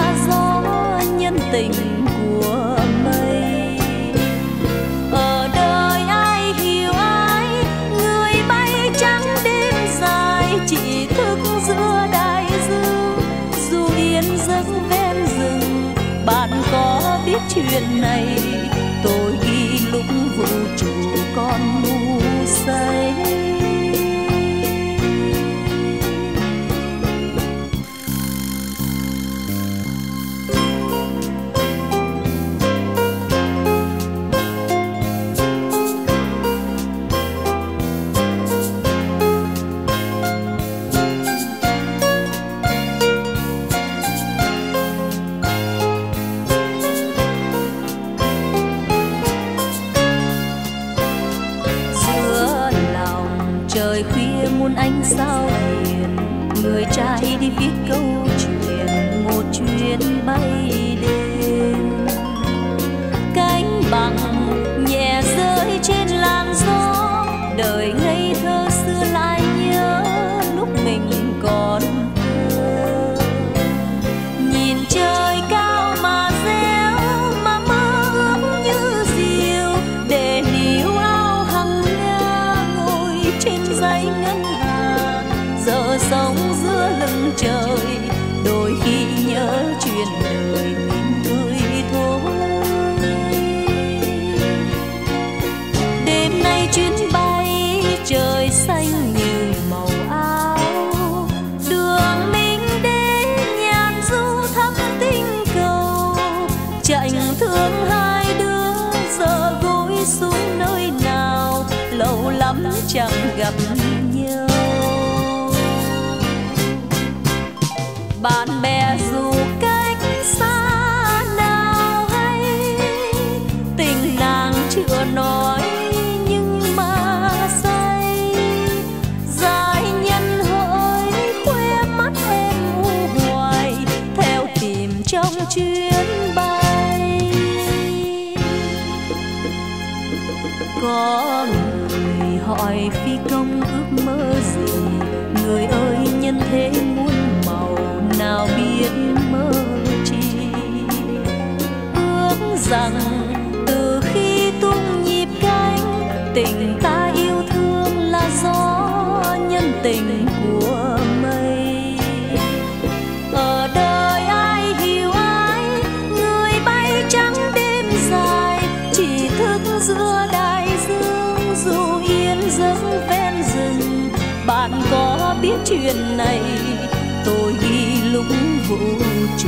S1: chuyện này, tôi ghi lúc vũ trụ còn ngu say. Anh sao hiền người trai đi viết câu chuyện, một chuyến bay đêm. Cánh bằng nhẹ rơi trên làn gió, đời ngây thơ xưa lại nhớ lúc mình còn thơ. Nhìn trời cao mà réo, mà mơ ước như diều, để níu áo hằng nga ngồi trên dãy ngân giờ sống giữa lưng trời, đôi khi nhớ chuyện đời mình tươi thôi. Đêm nay chuyến bay trời xanh như màu áo, đường mình đến nhàn du thắm tình cầu. Chạnh thương hai đứa giờ gối xuống nơi nào, lâu lắm chẳng gặp nhau. Bạn bè dù cách xa nào hay, tình nàng chưa nói nhưng mà say. Giai nhân hỡi khoe mắt em u hoài, theo tìm trong chuyến bay. Có người hỏi phi công ước mơ gì, người ơi nhân thế muôn màu nào biết mơ chi. Ước rằng từ khi tung nhịp cánh, tình ta yêu thương là gió nhân tình của mây. Ở đời ai hiểu ai, người bay trắng đêm dài, chỉ thức giữa đại dương dù yên giấc ven rừng. Bạn có biết chuyện này, tôi ghi lúc vũ trụ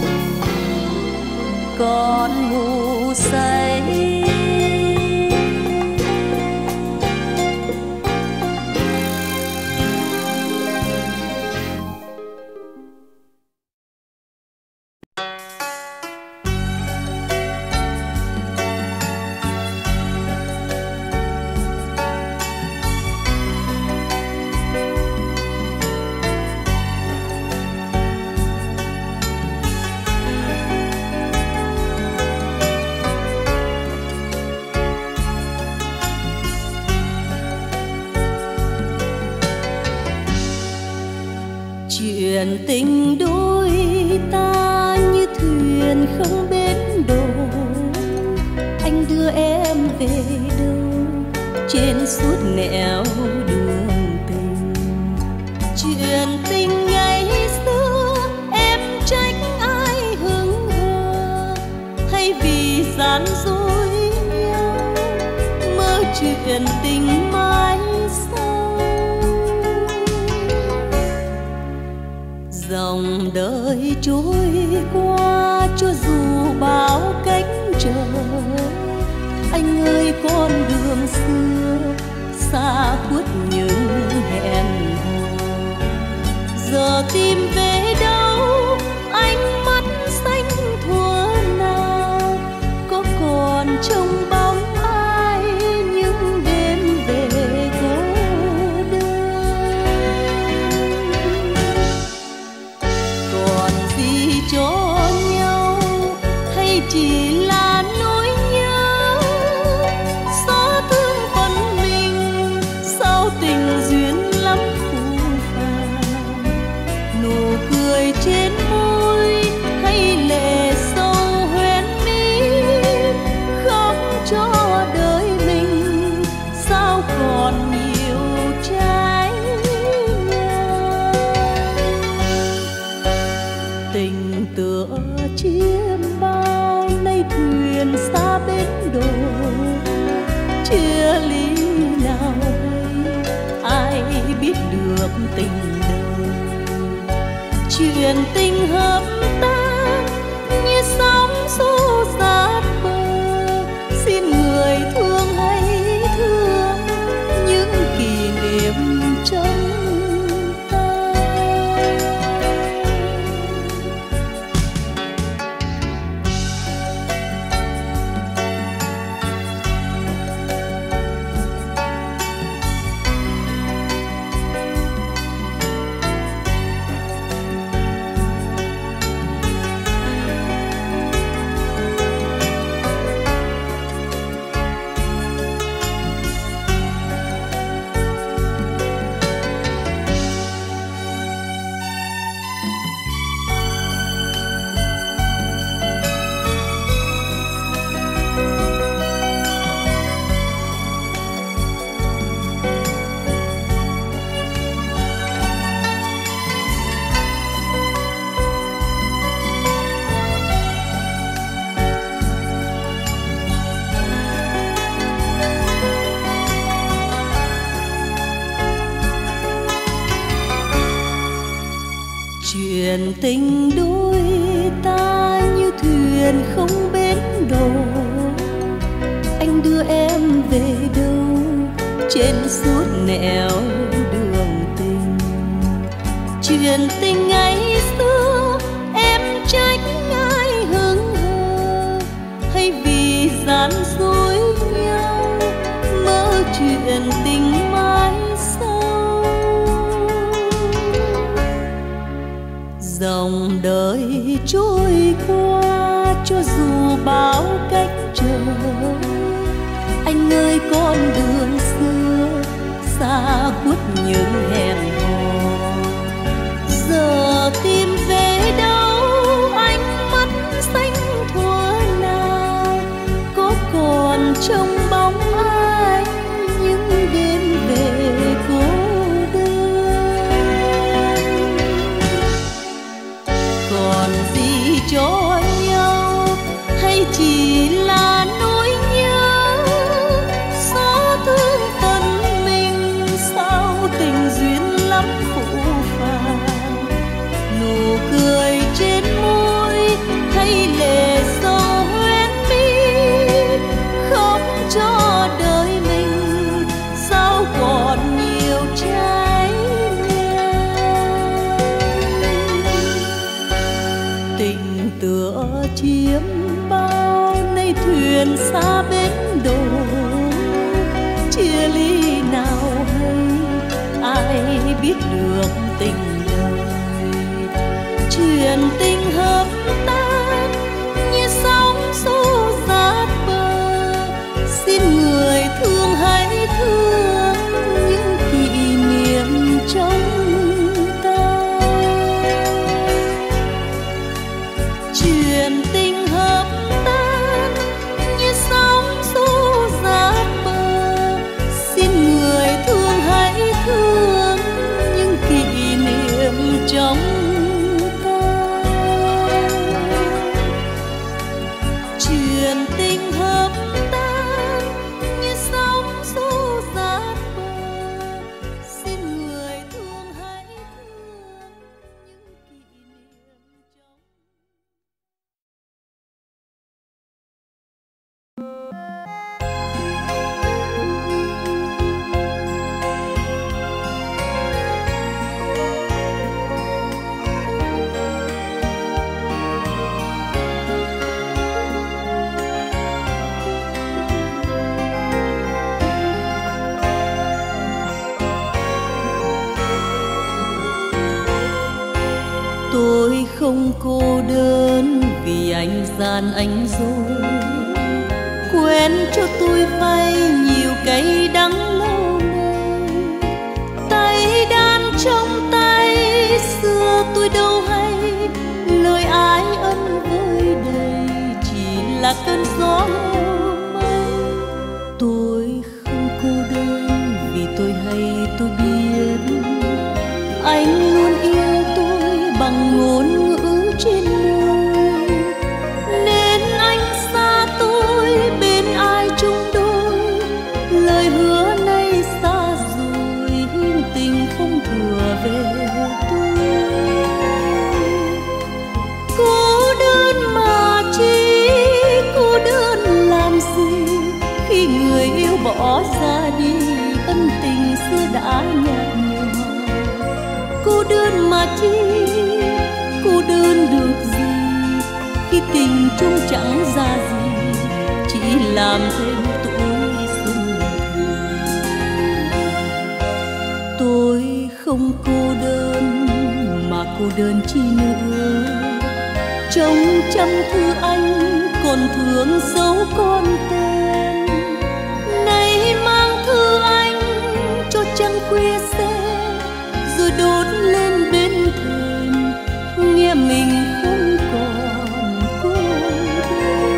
S1: còn ngủ say. Chuyện tình đôi ta như thuyền không bến đổ, anh đưa em về đâu trên suốt nẻo đường tình. Chuyện tình ngày xưa em trách ai hững hờ, hay vì gian dối nhau mơ chuyện tình mãi sau. Dòng đời trôi qua cho dù bao cách trở, anh ơi con đường xưa xa khuất những hẹn hò. Giờ tìm về đâu ánh mắt xanh thuở nào, có còn trông bóng ai những đêm về cô đơn. Còn gì cho nhau hay chỉ là nỗi nhớ, xót thương phần mình sao tình duyên lắm phù phàng. Nụ cười trên môi hay lệ sâu hoen mi, khóc cho đời mình sao còn nhiều trái ngang. Tình tựa chiêm bao nay chuyện tình hợp tan như sóng xô sát bờ. Xin người thương hãy thương những kỷ niệm trong ta. Chuyện tình đôi ta như thuyền không bến đò, anh đưa em về đâu trên suốt nẻo đường tình. Chuyện tình ngày xưa em trách ai hững hờ, hay vì gian dối nhau mơ chuyện tình mãi sau. Dòng đời trôi qua cho dù bao cách trở, anh ơi con đường xưa xa khuất những hẹn hò. Giờ tìm về đâu ánh mắt xanh thuở nào, có còn trông bóng ai những đêm về cô đơn. Còn gì cho nhau hay chỉ là nỗi nhớ, xót thương phần mình sao tình duyên lắm phụ phàng. Nụ cười trên môi hay lệ sầu hoen mi, khóc cho đời mình sao còn nhiều trái ngang. Tình tựa chiếm bao nay thuyền xa bến đò, chia ly nào hay ai biết được tình đời. Chuyện tình hợp tan như sóng xô sát bờ, xin người thương hãy thương những kỷ niệm trong ta. Chuyện tình hợp tan như sóng xô sát bờ, xin người thương hãy thương những kỷ niệm trong ta. Chuyện tình hợp tan như sóng xô sát bờ, xin người thương hãy thương những kỷ niệm trong. Tôi không cô đơn vì anh gian anh dối, quên cho tôi vay nhiều cay đắng lâu nay. Tay đàn trong tay xưa tôi đâu hay, lời ái ân vơi đầy chỉ là cơn gió mây. Tôi không cô đơn vì tôi hay tôi biết anh luôn yêu tôi bằng ngôn ngữ trên môi, nên anh xa tôi bên ai chung đôi. Lời hứa nay xa rồi, hương tình không thừa về tôi. bỏ ra đi, ân tình xưa đã nhạt nhòa. Cô đơn mà chi, cô đơn được gì khi tình chung chẳng ra gì, chỉ làm thêm tuổi xuân. Tôi không cô đơn mà cô đơn chi nữa, trong trăm thư anh còn thương dấu con tên. Nay mang thư anh cho trăng khuya xe, rồi đốt lên bên thềm, nghe mình không còn cô đơn.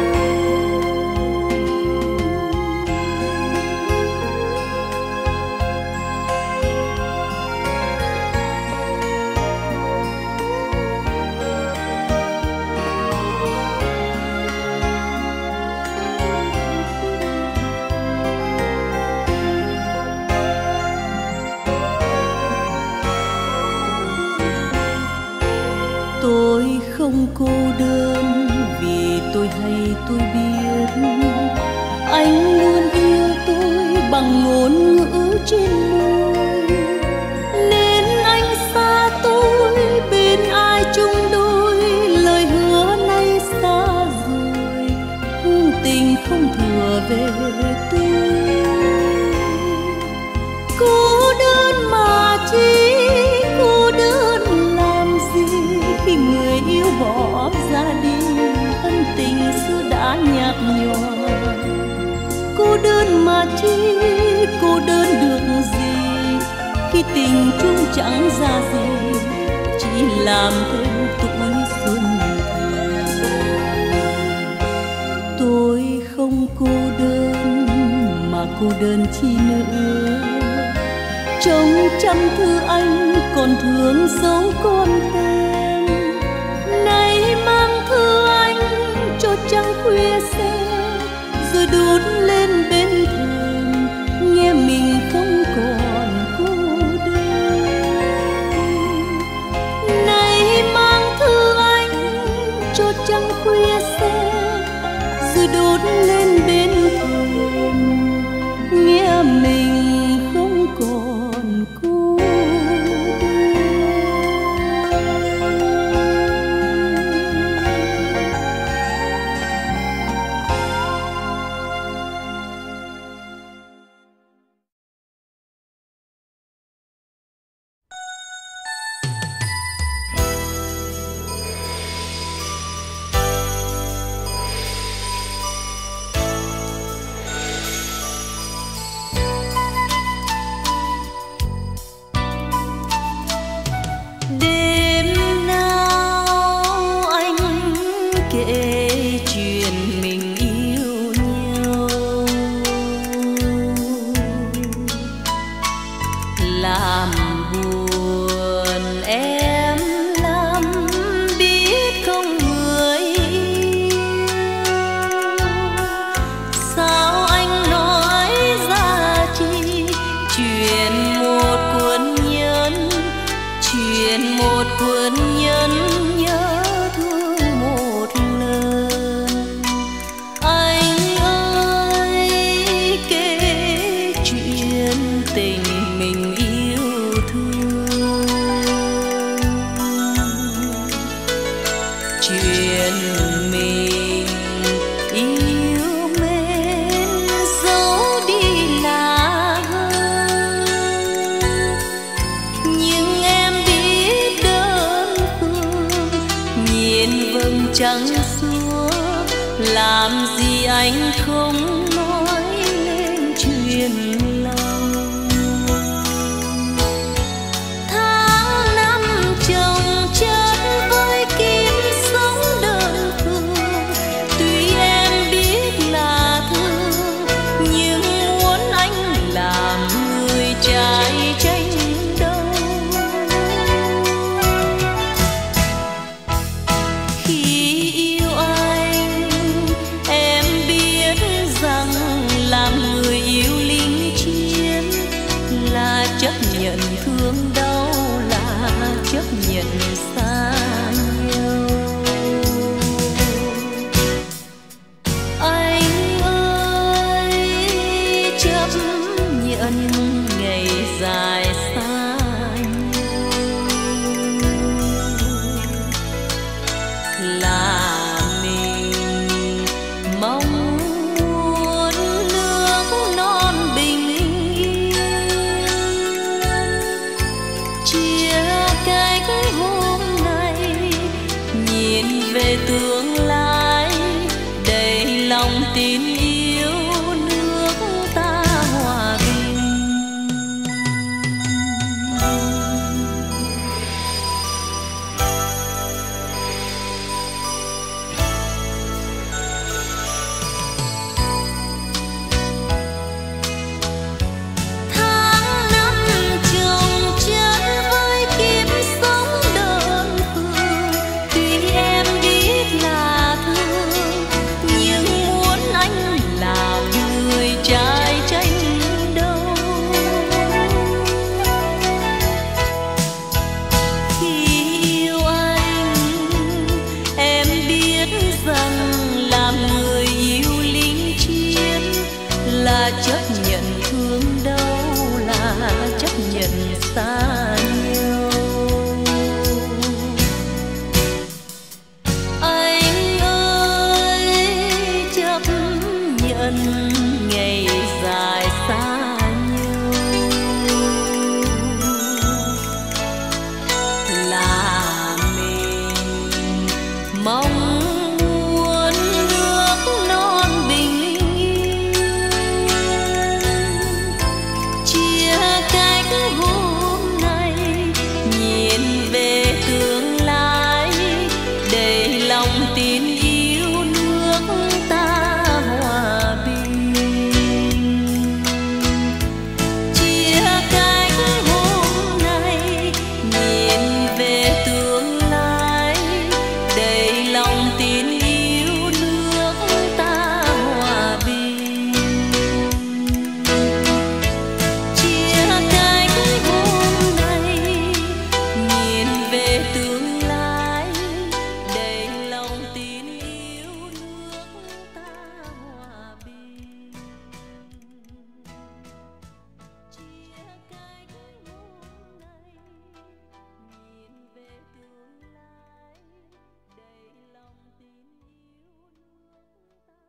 S1: Tôi không cô đơn vì tôi hay tôi biết anh luôn yêu tôi bằng ngôn ngữ trên môi, nên anh xa tôi bên ai chung đôi, lời hứa nay xa rồi, hương tình không thừa về tôi. Cô đơn mà chi, cô đơn làm gì khi người yêu bỏ ra đi, ân tình xưa đã nhạt nhòa. Cô đơn mà chi, cô đơn được gì khi tình chung chẳng ra gì, chỉ làm thêm tuổi xuân. Tôi không cô đơn mà cô đơn chi nữa, trong trăm thư anh còn thương dấu con tên. Nay mang thư anh cho trăng khuya xe, rồi đốt lên bên thềm, nghe mình không còn cô đơn. Nay mang thư anh cho trăng khuya xe, rồi đốt lên bên thềm, nghe mình không còn cô đơn. Trắng xua làm gì anh không nói lên chuyện lòng. Tháng năm chồng chất với kiếp sống đơn phương, tuy em biết là thương nhưng muốn anh làm người trai tranh. Chấp nhận thương đau là chấp nhận xa nhau. Anh ơi chấp mong muốn nước non bình yên. Chia cách hôm nay nhìn về tương lai, đầy lòng tin yêu nước ta hòa bình.
S2: Tháng năm chồng chất với kiếp sống đơn phương, tuy em biết là thương nhưng muốn anh làm người trai tranh đâu. Khi yêu anh em biết rằng làm người yêu lính chiến là chấp nhận thương đau, là chấp nhận xa nhau. Anh ơi chấp nhận ngày dài xa nhau, là mình mong muốn nước non bình yên. Chia cách hôm nay nhìn về tương lai, đầy lòng tin yêu nước ta hòa bình. Chia cách hôm nay nhìn về tương lai, đầy lòng tin yêu nước ta hòa bình. Chia cách hôm nay nhìn về tương lai, đầy lòng tin yêu nước ta hòa bình. Chia cách hôm nay nhìn về tương lai, đầy lòng tin yêu nước ta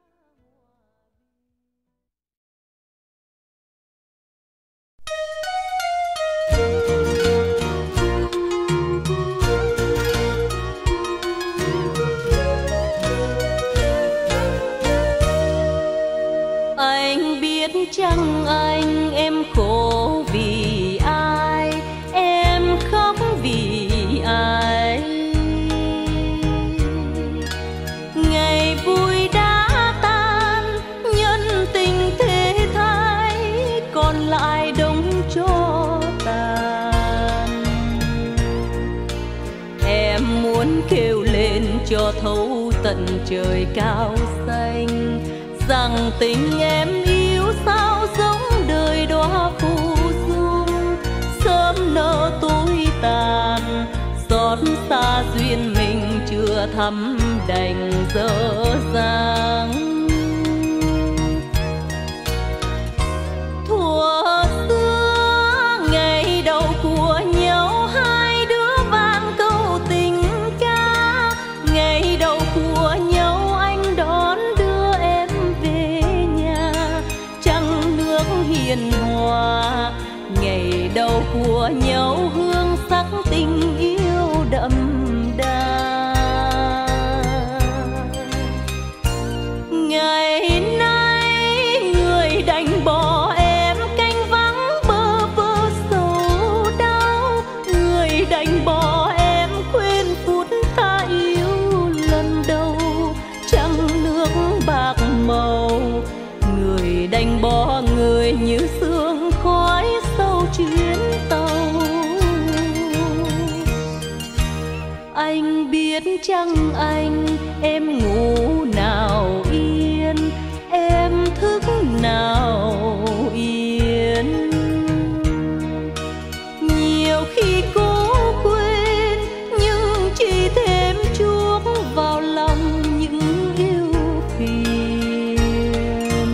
S2: hòa bình. Anh biết chăng anh em khổ vì ai, em khóc vì ai. Ngày vui đã tan, nhân tình thế thái, còn lại đống tro tàn. Em muốn kêu lên cho thấu tận trời cao xanh, rằng tình em yêu sao giống đời đóa phù dung, sớm nở tối tàn. Xót xa duyên mình chưa thắm đành dở dang. Thuở xưa ngày đầu của nhau, hai đứa vang câu tình ca. Ngày đầu của nhau anh đón đưa em về nhà, trăng nước hiền hòa. Ngày đầu của nhau hương sắc tình yêu đậm đà. Ngày nay người đành bỏ em canh vắng bơ vơ sầu đau. Người đành bỏ em quên phút ta yêu lần đầu, trăng nước bạc màu. Người đành bỏ người như sương khói sau chuyến tàu. Anh biết chăng anh em ngủ nào yên, em thức nào yên. Nhiều khi cố quên nhưng chỉ thêm chuốc vào lòng những yêu phiền.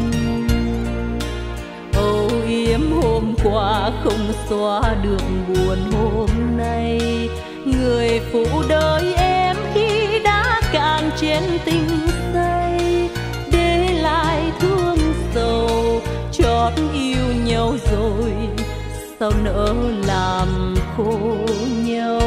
S2: Âu yếm hôm qua không xóa được buồn hôm nay. Người phụ đời em khi đã cạn trên tình say, để sao nỡ làm khổ nhau.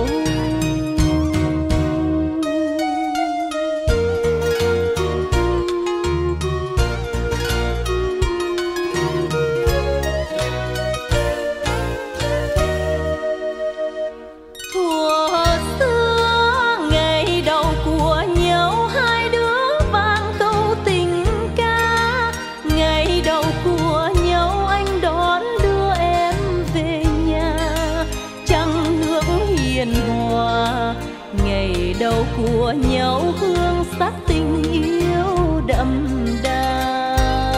S2: Của nhau hương sắc tình yêu đậm đà.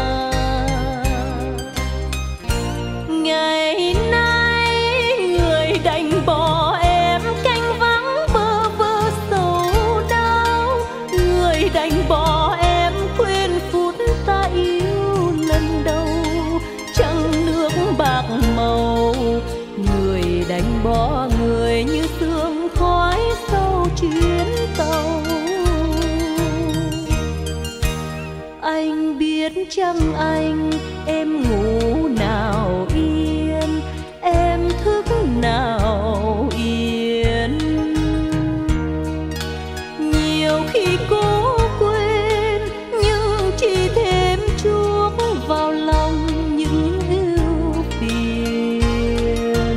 S2: Ngày nay người đành bỏ em canh vắng bơ vơ sầu đau, người đành bỏ em quên phút ta yêu lần đầu trăng nước bạc màu, người đành bỏ người như sương khói sau chuyến tàu. Anh biết chăng anh em ngủ nào yên, em thức nào yên. Nhiều khi cố quên nhưng chỉ thêm chuốc vào lòng những ưu phiền.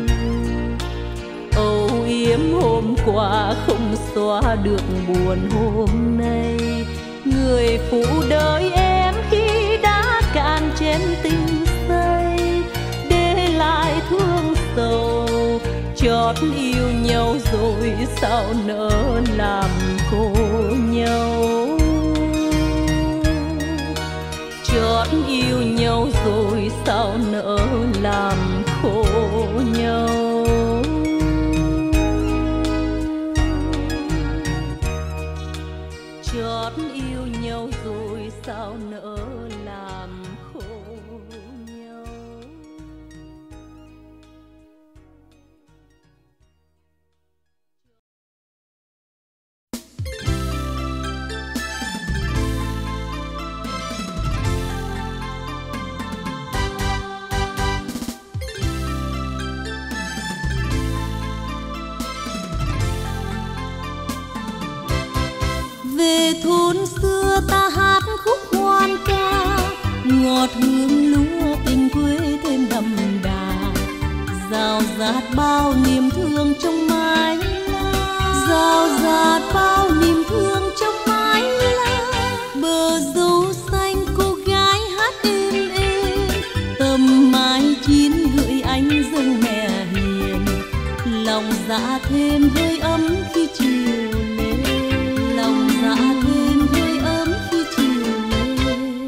S2: Âu yếm hôm qua không xóa được buồn hôm nay, người phụ đời em khi đã cạn chén tình say, để lại thương sầu. Chót yêu nhau rồi sao nỡ làm khổ nhau. Chót yêu nhau rồi sao nỡ làm khổ nhau. Chót yêu nhau rồi sao nỡ làm khổ nhau. Về thôn xưa ta hát khúc hoan ca, ngọt hương lúa tình quê thêm đậm đà. Rào rạt bao niềm thương trong mái lá, rào rạt bao niềm thương trong mái lá. Bờ dâu xanh cô gái hát êm êm, tầm mái chín gửi anh dâng mẹ hiền. Lòng dạ thêm hơi ấm khi chiều lên, lòng dạ thêm hơi ấm khi chiều lên.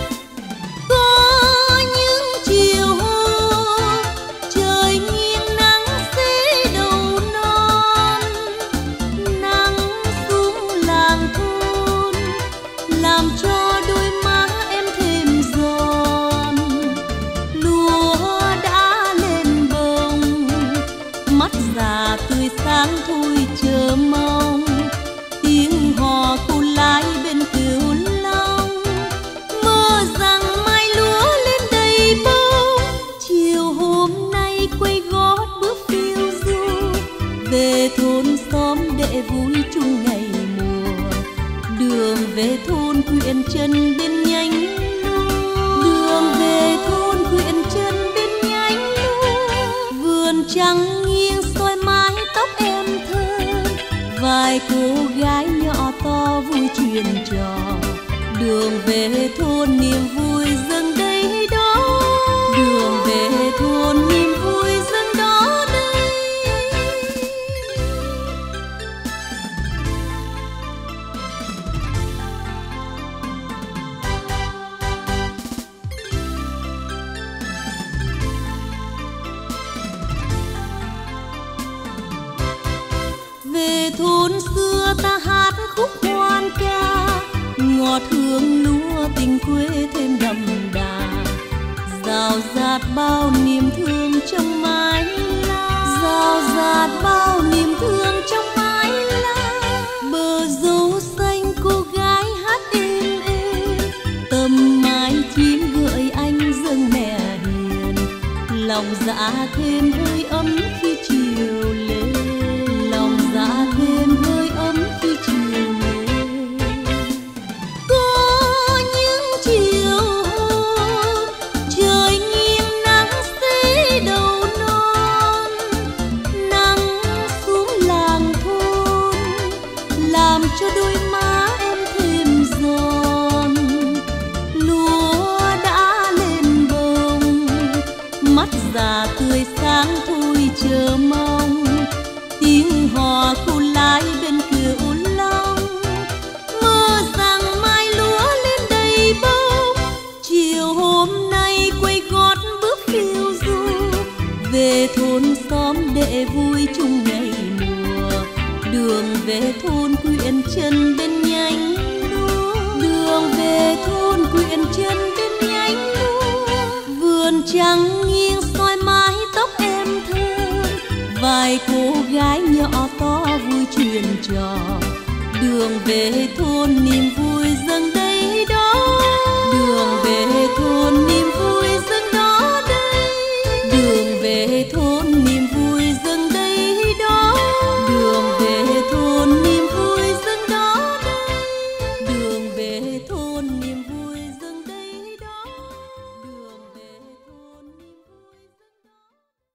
S2: Có những chiều hôm trời nghiêng nắng xế đầu non, nắng xuống làng thôn làm cho đôi má em thêm giòn. Lúa đã lên bông, mắt già tươi sáng thôi chờ mong. Tiếng hò cô lái bên cửu long, mơ rằng mai lúa lên đầy bông. Chiều hôm nay quay gót bước phiêu du, về thôn xóm để vui chung ngày mùa. Đường về thôn quyện chân bên nhánh lúa, đường về thôn quyện chân bên nhánh lúa. Vườn trắng nghiêng soi mái tóc em thơ, vài cô gái nhỏ to vui chuyện trò. Đường về thôn niềm vui dâng đây đó, đường về thôn niềm vui dâng đó đây. Về thôn xưa ta hát khúc hoan ca, ngọt hương lúa tình quê thêm đậm đà. Rào rạt bao niềm thương trong mái lá, rào rạt bao niềm thương trong mái lá. Bờ dâu xanh cô gái hát êm êm, tầm mái chín gợi anh dâng mẹ hiền. lòng dạ thêm hơi ấm khi chiều lên, lòng dạ thêm hơi ấm khi chiều lên. Có những chiều hôm trời nghiêng nắng xế đầu non, nắng xuống làng thôn làm cho đôi má em thêm giòn. Lúa đã lên bông, mắt già tươi sáng thôi chờ mong, tiếng hò khu lái bên cửa ôn long. Mơ rằng mai lúa lên đầy bông, chiều hôm nay quay gót bước phiêu du về thôn xóm để vui chung ngày mùa. Đường về thôn quyện chân bên nhánh lúa, đường về thôn quyện chân bên nhánh lúa. Vườn trắng nghiêng soi mái tóc em thơ, vài cô gái nhỏ to vui chuyện trò. Đường về thôn niềm vui dâng đây đó, đường về thôn niềm vui dâng đó đây, đường về thôn niềm vui dâng đây đó, đường về thôn niềm vui dâng đó đây, đường về thôn niềm vui dâng đây đó, đường về thôn niềm vui dâng đó.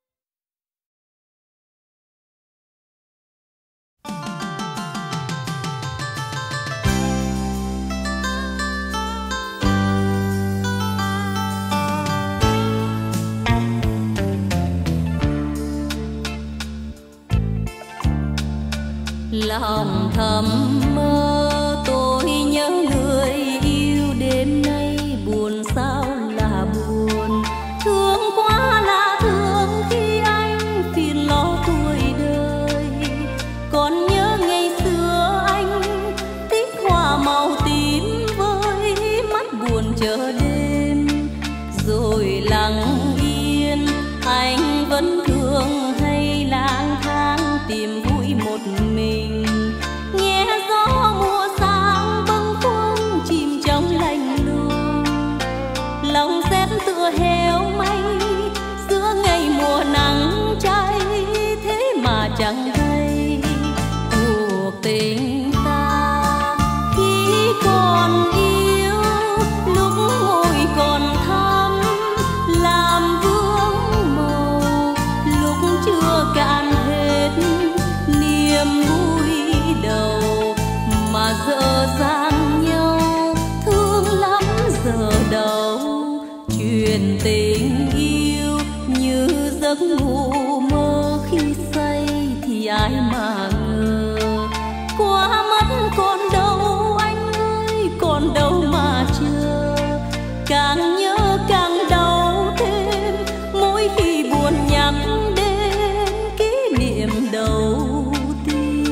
S2: Lòng thầm mơ tôi nhớ người yêu, đêm nay buồn sao là buồn, thương quá là thương khi anh phiền lo tuổi đời. Còn nhớ ngày xưa anh thích hoa màu tím với mắt buồn chờ đêm, rồi lặng yên anh vẫn thường hay lang thang tìm vui một mình. Nghe gió mùa sang bâng khuâng chìm trong lạnh lùng, lòng rét tựa heo may giữa ngày mùa nắng cháy, thế mà chẳng hay cuộc tình ta khi còn yêu, lúc môi còn thắm làm vương màu, lúc chưa cạn hết niềm vui đầu, mà dở dang nhau thương lắm giờ đâu. Chuyện tình yêu như giấc ngủ mơ, khi say thì ai mà ngờ, qua mất còn đâu anh ơi, còn đâu mà chờ. Càng nhớ càng đau thêm mỗi khi buồn nhắc đến kỷ niệm đầu tiên.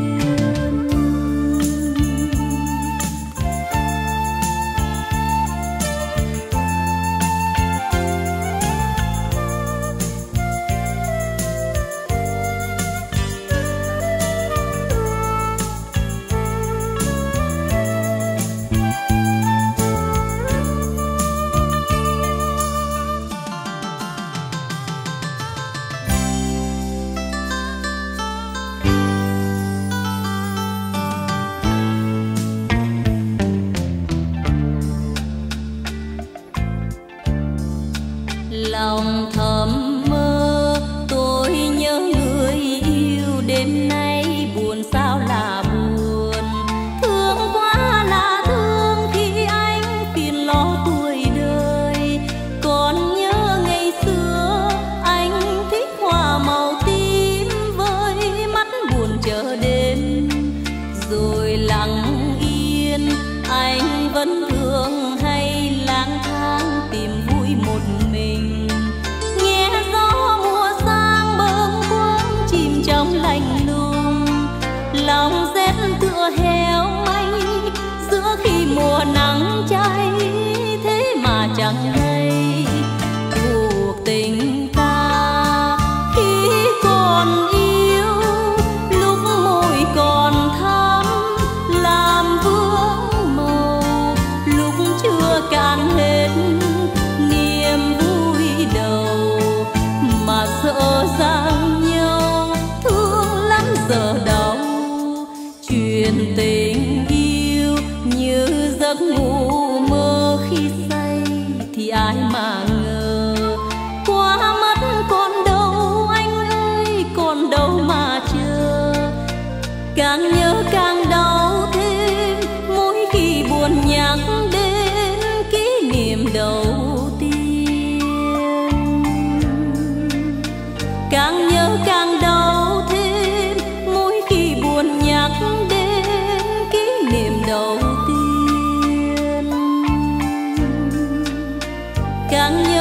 S2: Lòng thầm mơ tôi nhớ người yêu, đêm nay buồn sao là buồn, thương quá là thương khi anh phiền lo tuổi đời. Còn nhớ ngày xưa anh thích hoa màu tím với mắt buồn chờ đêm, rồi lặng yên anh vẫn thường hay lang thang tìm vui một mình. Nghe gió mùa sang bâng khuâng chìm trong lạnh lùng, lòng rét tựa heo may giữa khi mùa nắng cháy, thế mà chẳng hay cuộc tình ta khi còn yêu, lúc môi còn thắm làm vương màu, lúc chưa cạn hết niềm vui đầu,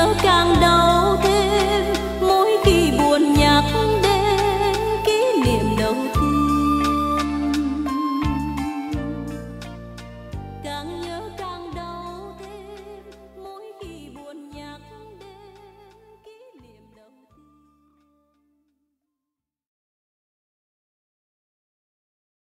S2: nhớ càng đau.